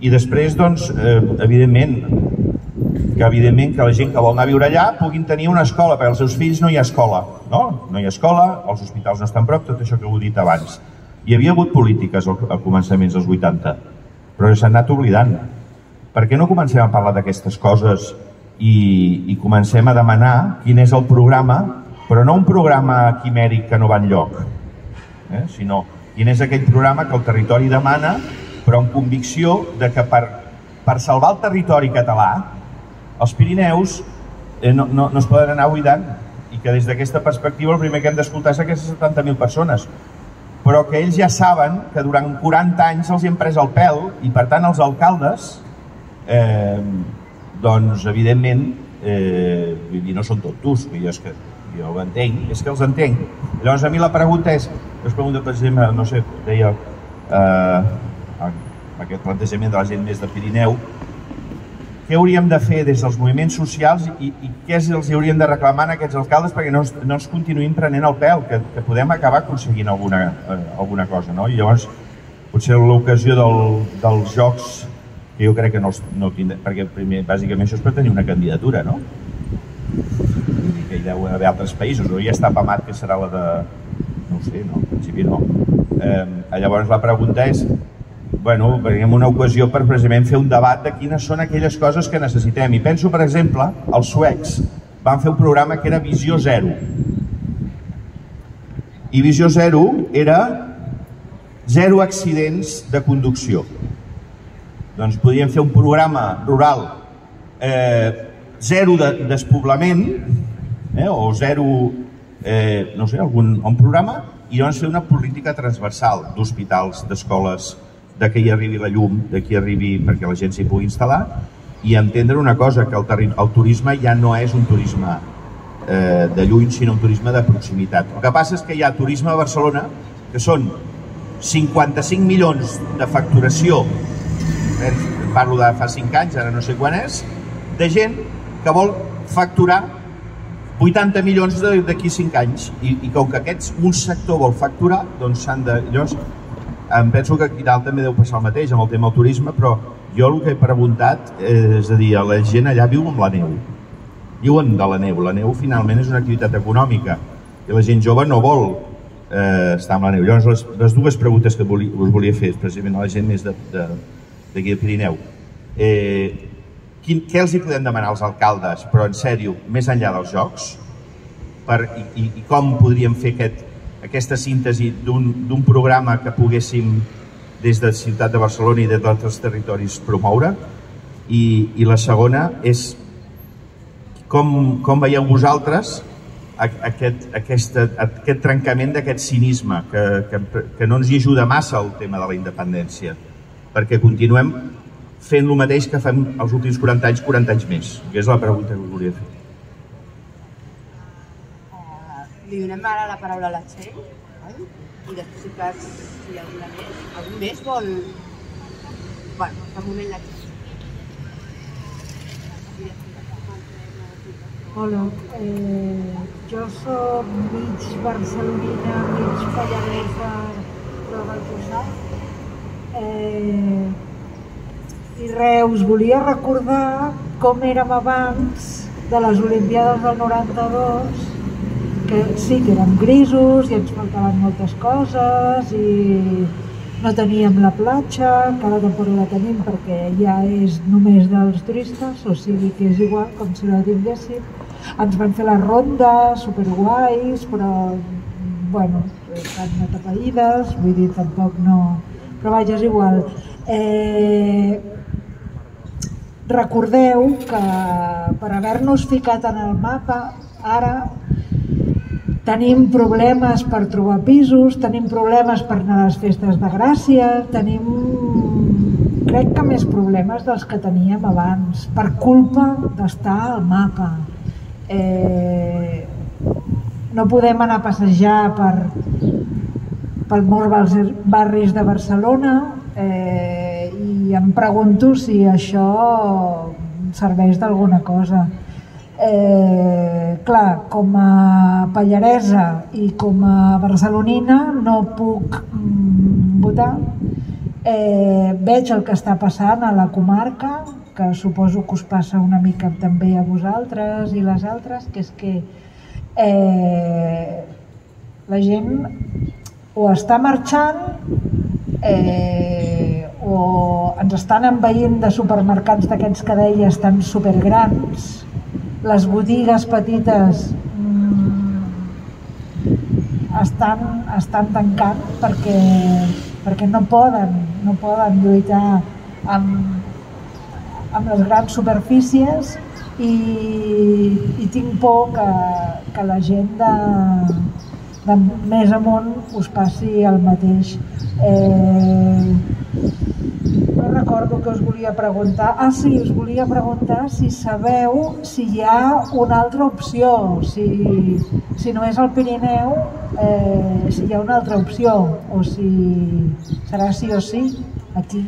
I després, doncs, evidentment que la gent que vol anar a viure allà puguin tenir una escola, perquè als seus fills no hi ha escola, no? No hi ha escola, els hospitals no estan prop, tot això que heu dit abans. Hi havia hagut polítiques a començaments dels 80, però s'han anat oblidant. Per què no comencem a parlar d'aquestes coses i comencem a demanar quin és el programa, però no un programa quimèric que no va enlloc, sinó quin és aquell programa que el territori demana, però amb convicció de que per salvar el territori català, els Pirineus no es poden anar buidant, i que des d'aquesta perspectiva el primer que hem d'escoltar és aquestes 70.000 persones, però que ells ja saben que durant 40 anys els hi han pres el pèl, i per tant els alcaldes, doncs evidentment, no són tontos, jo ho entenc, és que els entenc. Llavors a mi la pregunta és, es pregunta per exemple, no sé, deia aquest plantejament de la gent més de Pirineu, què hauríem de fer des dels moviments socials i què els hauríem de reclamar a aquests alcaldes perquè no ens continuïn prenent el pèl, que podem acabar aconseguint alguna cosa, no? I llavors, potser l'ocasió dels jocs, que jo crec que no tindrà, perquè primer, bàsicament això és per tenir una candidatura, no? Vull dir que hi deu haver altres països, o ja està pamat que serà la de... no ho sé, no, en principi no. Llavors la pregunta és, bueno, tenim una ocasió per precisament fer un debat de quines són aquelles coses que necessitem. I penso, per exemple, els suecs van fer un programa que era Visió Zero. I Visió Zero era 0 accidents de conducció. Doncs podríem fer un programa rural, 0 despoblament, o 0, no sé, un programa, i llavors fer una política transversal d'hospitals, d'escoles, de que hi arribi la llum, de que hi arribi perquè la gent s'hi pugui instal·lar, i entendre una cosa, que el turisme ja no és un turisme de lluny, sinó un turisme de proximitat. El que passa és que hi ha turisme a Barcelona, que són 55 milions de facturació, parlo de fa 5 anys, ara no sé quan és, de gent que vol facturar 80 milions d'aquí 5 anys, i com que un sector vol facturar, doncs s'han de... Em penso que aquí dalt també deu passar el mateix amb el tema del turisme, però jo el que he preguntat és a dir, la gent allà viu amb la neu. Viuen de la neu. La neu finalment és una activitat econòmica i la gent jove no vol estar amb la neu. Llavors, les dues preguntes que us volia fer, precisament a la gent més d'aquí del Pirineu. Què els hi podem demanar als alcaldes, però en sèrio, més enllà dels jocs? I com podríem fer aquesta síntesi d'un programa que poguéssim des de la ciutat de Barcelona i des d'altres territoris promoure? I la segona és com veieu vosaltres aquest trencament d'aquest cinisme que no ens hi ajuda massa el tema de la independència, perquè continuem fent el mateix que fem els últims 40 anys més, que és la pregunta que us volia fer. Li donem ara la paraula a la Txell, i després, si hi ha algun més vol... Bueno, per moment la Txell. Hola, jo soc mig barcelonina, mig pallaresa, però del Tossal. I res, us volia recordar com érem abans de les Olimpiades del 92, que sí que érem grisos i ens faltaven moltes coses i no teníem la platja, que ara tampoc la tenim perquè ja és només dels turistes, o sigui que és igual com si la tinguéssim. Ens van fer les rondes superguais, però bueno, estan atapeïdes, vull dir, tampoc no... Però vaja, és igual. Recordeu que per haver-nos ficat en el mapa, ara tenim problemes per trobar pisos, tenim problemes per anar a les festes de Gràcia, tenim, crec que més problemes dels que teníem abans, per culpa d'estar al mapa. No podem anar a passejar per molts barris de Barcelona i em pregunto si això serveix d'alguna cosa. Clar, com a pallaresa i com a barcelonina no puc votar Veig el que està passant a la comarca, que suposo que us passa una mica també a vosaltres i les altres, que és que la gent o està marxant o ens estan envaint de supermercats d'aquests que deies tan supergrans, les botigues petites estan tancant perquè no poden lluitar amb les grans superfícies i tinc por que la gent de més amunt us passi el mateix. No recordo què us volia preguntar. Sí, us volia preguntar si sabeu si hi ha una altra opció, si no és el Pirineu, si hi ha una altra opció o si serà sí o sí aquí.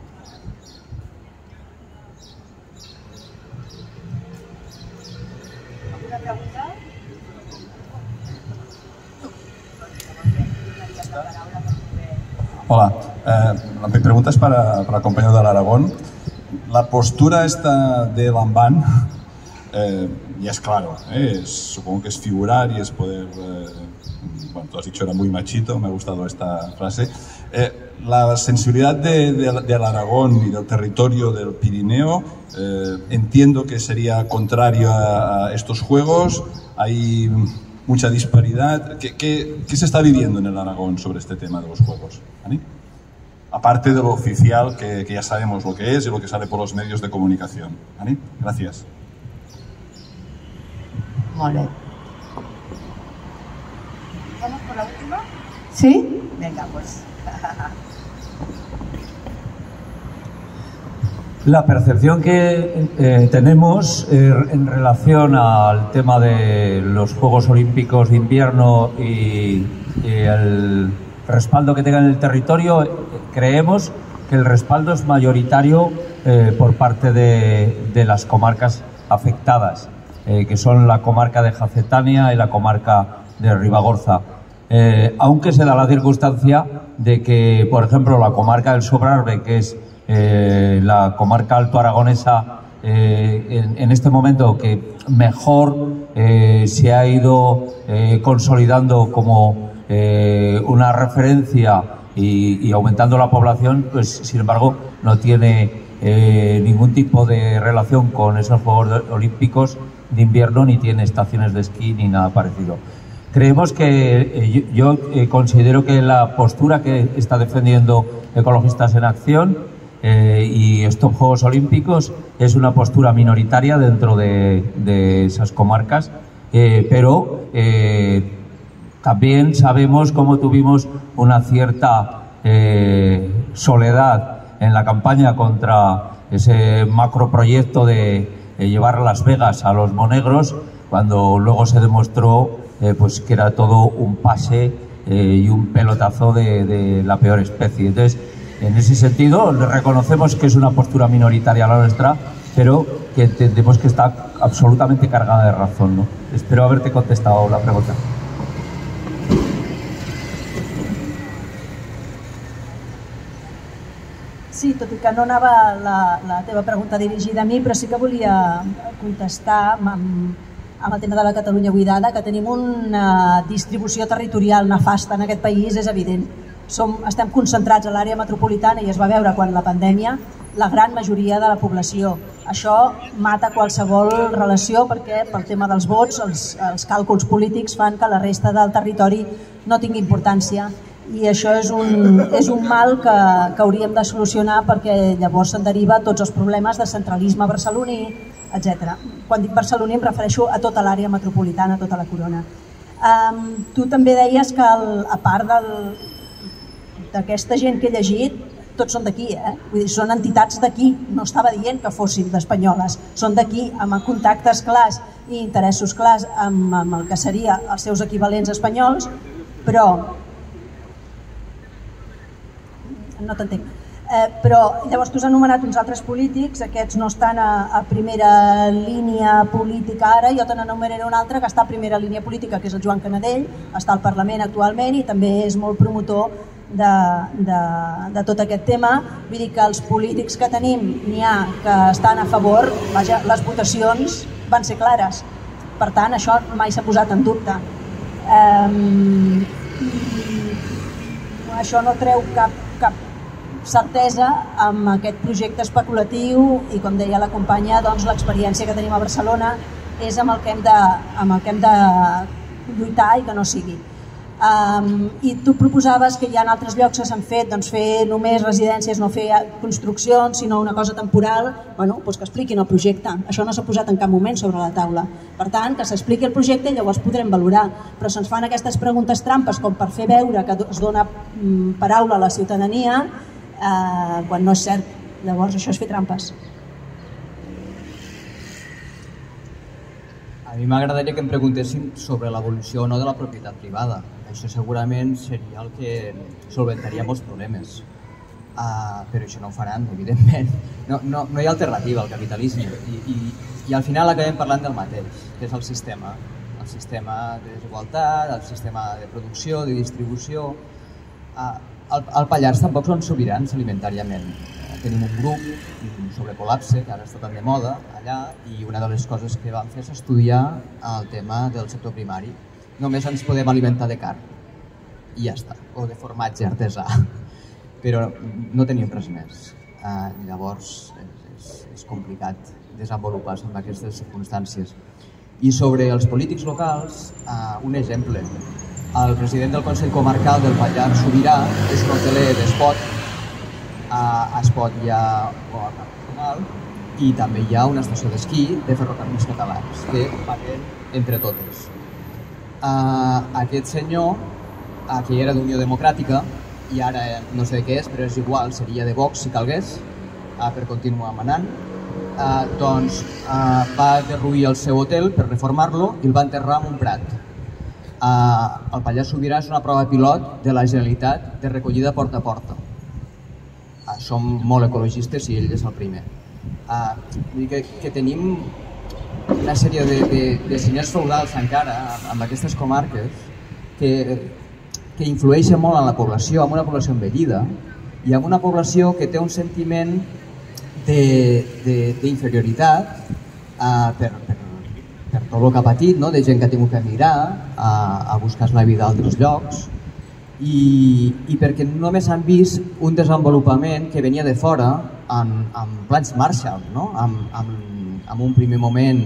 Hola, mi pregunta es para el compañero de Aragón. La postura esta de Lambán, ya es claro, supongo que es figurar y es poder, bueno, tú has dicho era muy machito, me ha gustado esta frase. La sensibilidad del Aragón y del territorio del Pirineo, entiendo que sería contrario a estos juegos, hay mucha disparidad. ¿Qué se está viviendo en el Aragón sobre este tema de los juegos? ¿Ani? Aparte de lo oficial, que ya sabemos lo que es y lo que sale por los medios de comunicación. ¿Ani? Gracias. Molt bé. ¿Vamos por la última? ¿Sí? Venga, pues. La percepción que tenemos en relación al tema de los Juegos Olímpicos de Invierno y el respaldo que tengan en el territorio, creemos que el respaldo es mayoritario por parte de las comarcas afectadas, que son la comarca de Jacetania y la comarca de Ribagorza. Aunque se da la circunstancia de que, por ejemplo, la comarca del Sobrarbe, que es la comarca alto aragonesa, en este momento que mejor se ha ido consolidando como una referencia y aumentando la población, pues sin embargo no tiene ningún tipo de relación con esos Juegos Olímpicos de Invierno, ni tiene estaciones de esquí ni nada parecido. Creemos que yo considero que la postura que está defendiendo Ecologistas en Acción y estos Juegos Olímpicos es una postura minoritaria dentro de esas comarcas, pero también sabemos cómo tuvimos una cierta soledad en la campaña contra ese macroproyecto de llevar a Las Vegas a los monegros, cuando luego se demostró pues que era todo un pase y un pelotazo de la peor especie. Entonces, en ese sentido, reconocemos que es una postura minoritaria la nuestra, pero que entendemos que está absolutamente cargada de razón, ¿no? Espero haberte contestado la pregunta. Sí, tot i que no anava la teva pregunta dirigida a mi, però sí que volia contestar amb el tema de la Catalunya buidada, que tenim una distribució territorial nefasta en aquest país, és evident. Estem concentrats a l'àrea metropolitana i es va veure quan la pandèmia la gran majoria de la població. Això mata qualsevol relació perquè pel tema dels vots els càlculs polítics fan que la resta del territori no tingui importància i això és un mal que hauríem de solucionar perquè llavors se'n deriva tots els problemes de centralisme barceloní, etc. Quan dic barceloní em refereixo a tota l'àrea metropolitana, a tota la corona. Tu també deies que a part d'aquesta gent que he llegit, tots són d'aquí, vull dir, són entitats d'aquí, no estava dient que fossin d'espanyoles, són d'aquí, amb contactes clars i interessos clars amb el que seria els seus equivalents espanyols, però no t'entenc. Però llavors tu has anomenat uns altres polítics, aquests no estan a primera línia política ara, jo te n'anomenaré un altre que està a primera línia política, que és el Joan Canadell, està al Parlament actualment i també és molt promotor de tot aquest tema. Vull dir que els polítics que tenim n'hi ha que estan a favor, vaja, les votacions van ser clares. Per tant, això mai s'ha posat en dubte. Això no treu cap certesa amb aquest projecte especulatiu i, com deia la companya, doncs, l'experiència que tenim a Barcelona és amb el que hem de lluitar i que no sigui. I tu proposaves que hi ha altres llocs que s'han fet, doncs, fer només residències, no fer construccions, sinó una cosa temporal. Bueno, doncs que expliquin el projecte. Això no s'ha posat en cap moment sobre la taula. Per tant, que s'expliqui el projecte i llavors podrem valorar. Però se'ns fan aquestes preguntes trampes com per fer veure que es dona paraula a la ciutadania quan no és cert. Llavors això és fer trampes. A mi m'agradaria que em preguntessin sobre l'evolució o no de la propietat privada. Això segurament seria el que solventaria molts problemes. Però això no ho faran, evidentment. No hi ha alternativa al capitalisme. I al final acabem parlant del mateix, que és el sistema. El sistema de desigualtat, el sistema de producció, de distribució. Al Pallars tampoc són sobirans alimentàriament. Tenim un grup sobre col·lapse, que ara està tan de moda allà, i una de les coses que vam fer és estudiar el tema del sector primari. Només ens podem alimentar de carn, i ja està, o de formatge artesà, però no tenim res més. Llavors és complicat desenvolupar-se en aquestes circumstàncies. I sobre els polítics locals, un exemple. El president del Consell Comarcal del Pallars Sobirà és un hoteler d'Espot. A Espot hi ha un parc nacional i també hi ha una estació d'esquí de Ferrocarrils Catalans que paguen entre totes. Aquest senyor, que era d'Unió Democràtica, i ara no sé de què és, però és igual, seria de Vox si calgués, per continuar manant, doncs va derruir el seu hotel per reformar-lo i el va enterrar en un prat. El Pallars Sobirà és una prova pilot de la Generalitat de recollida porta a porta. Som molt ecologistes i ell és el primer. Vull dir que tenim una sèrie de senyors feudals encara amb aquestes comarques que influeixen molt en la població, amb una població envellida i amb una població que té un sentiment d'inferioritat per tot el que ha patit, de gent que ha tingut que emigrar a buscar la vida a altres llocs, i perquè només han vist un desenvolupament que venia de fora amb plans Marshall, en un primer moment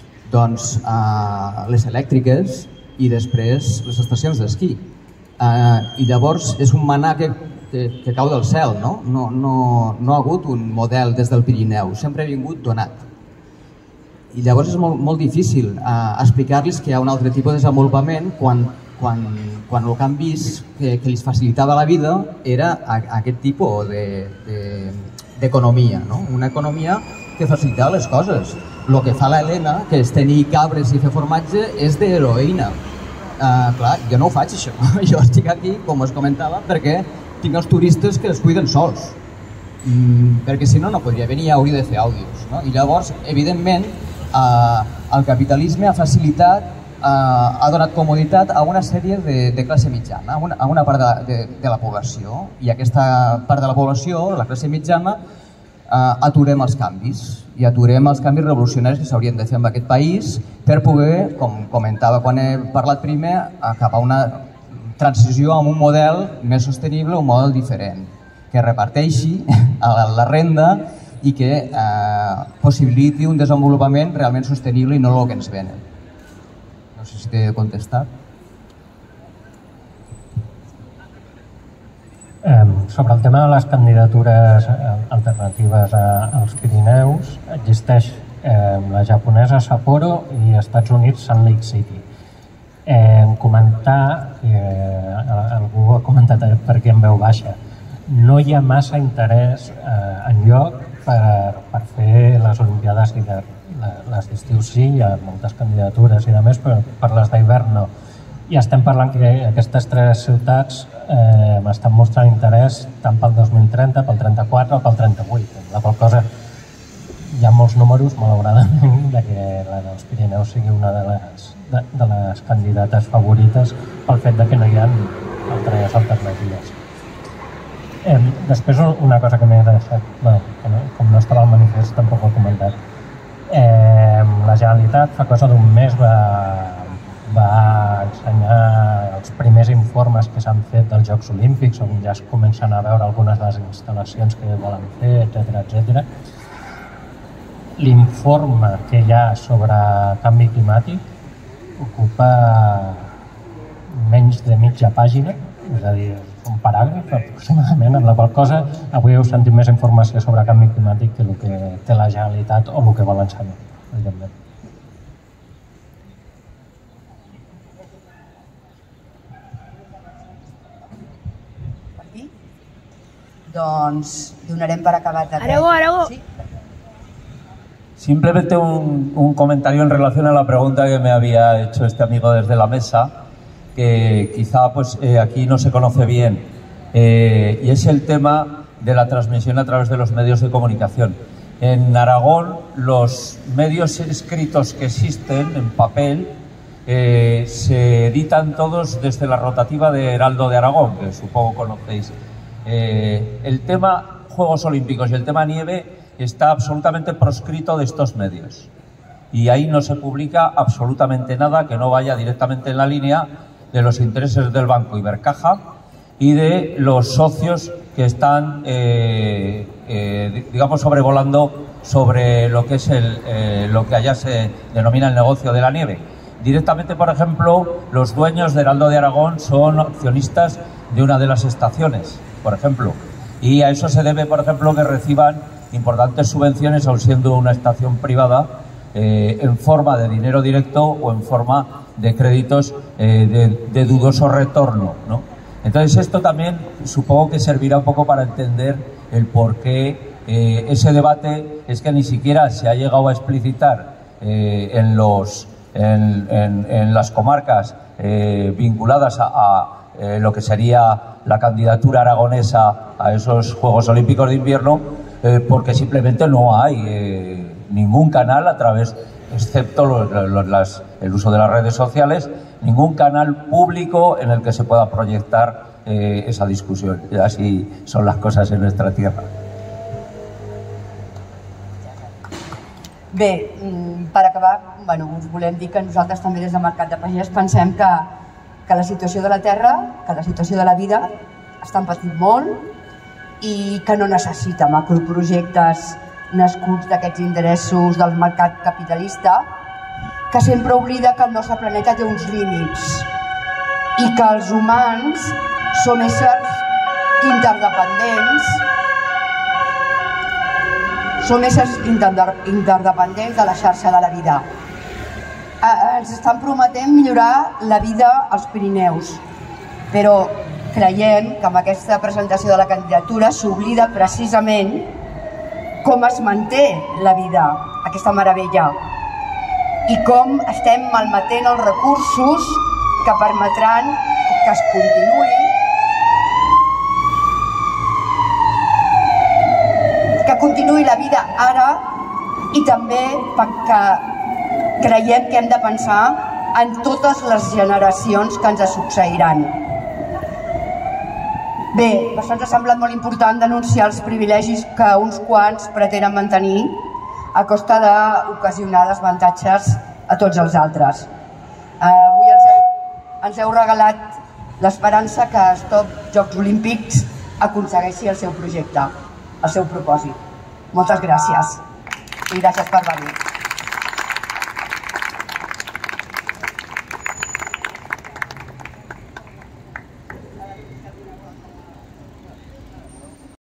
les elèctriques i després les estacions d'esquí. I llavors és un manà que cau del cel, no ha hagut un model des del Pirineu, sempre ha vingut donat. I llavors és molt difícil explicar-los que hi ha un altre tipus de desenvolupament quan el que han vist que els facilitava la vida era aquest tipus d'economia, una economia que facilitava les coses. El que fa l'Helena, que és tenir cabres i fer formatge, és d'heroïna. Clar, jo no ho faig, això. Jo estic aquí, com us comentava, perquè tinc els turistes que els cuiden sols. Perquè si no, no podria venir i hauria de fer àudios. I llavors, evidentment, el capitalisme ha facilitat, ha donat comoditat a una sèrie de classe mitjana, a una part de la població. I aquesta part de la població, la classe mitjana, aturem els canvis i aturem els canvis revolucionaris que s'haurien de fer en aquest país per poder, com comentava quan he parlat primer, cap a una transició a un model més sostenible, un model diferent, que reparteixi la renda i que possibiliti un desenvolupament realment sostenible i no el que ens venen. No sé si t'he contestat. Sobre el tema de les candidatures alternatives als Pirineus, existeix la japonesa Sapporo i als Estats Units Salt Lake City. Comentar, algú ha comentat per aquí en veu baixa, no hi ha massa interès enlloc per fer les Olimpiades d'hivern. Les d'estiu sí, hi ha moltes candidatures i demés, però per les d'hivern no. I estem parlant que aquestes tres ciutats estan mostrant interès tant pel 2030, pel 34 o pel 38. La qual cosa hi ha molts números, malauradament, que la dels Pirineus sigui una de les candidates favorites pel fet que no hi ha altres alternatives. Després, una cosa que m'he deixat, com no estava al manifest, tampoc ho he comentat. La Generalitat fa cosa d'un mes va ensenyar els primers informes que s'han fet dels Jocs Olímpics, on ja es comencen a veure algunes de les instal·lacions que volen fer, etc. L'informe que hi ha sobre canvi climàtic ocupa menys de mitja pàgina, és a dir, un paràgraf aproximadament, amb la qual cosa avui heu sentit més informació sobre canvi climàtic que el que té la Generalitat o el que vol ensenyar, evidentment. Doncs donarem per acabat aquest. Aragó. Sí? Simplemente un comentario en relación a la pregunta que me había hecho este amigo desde la mesa, que quizá aquí no se conoce bien, y es el tema de la transmisión a través de los medios de comunicación. En Aragón, los medios escritos que existen en papel se editan todos desde la rotativa de Heraldo de Aragón, que supongo conocéis. El tema Juegos Olímpicos y el tema nieve está absolutamente proscrito de estos medios. Y ahí no se publica absolutamente nada que no vaya directamente en la línea de los intereses del Banco Ibercaja y de los socios que están, digamos, sobrevolando sobre lo que es lo que allá se denomina el negocio de la nieve. Directamente, por ejemplo, los dueños de Heraldo de Aragón son accionistas de una de las estaciones, por ejemplo. Y a eso se debe, por ejemplo, que reciban importantes subvenciones, aun siendo una estación privada, en forma de dinero directo o en forma de créditos de dudoso retorno, ¿no? Entonces esto también supongo que servirá un poco para entender el por qué ese debate es que ni siquiera se ha llegado a explicitar en las comarcas vinculadas a lo que sería la candidatura aragonesa a esos Juegos Olímpicos de Invierno, porque simplemente no hay ningún canal a través, excepto el uso de las redes sociales, ningún canal público en el que se pueda proyectar esa discusión. Y así son las cosas en nuestra tierra. Bé, per acabar, us volem dir que nosaltres també des de Mercat de Pagès pensem que la situació de la terra, que la situació de la vida estan patint molt i que no necessita macroprojectes nascuts d'aquests interessos del mercat capitalista, que sempre oblida que el nostre planeta té uns límits i que els humans som éssers interdependents, de la xarxa de la vida. Ens estan prometent millorar la vida als Pirineus, però creiem que amb aquesta presentació de la candidatura s'oblida precisament com es manté la vida, aquesta meravella, i com estem malmetent els recursos que permetran que es continuï la vida ara, i també perquè creiem que hem de pensar en totes les generacions que ens succeiran. Bé, per això ens ha semblat molt important denunciar els privilegis que uns quants pretenen mantenir a costa d'ocasionar desavantatges a tots els altres. Avui ens heu regalat l'esperança que Stop Jocs Olímpics aconsegueixi el seu projecte, el seu propòsit. Moltes gràcies i gràcies per venir.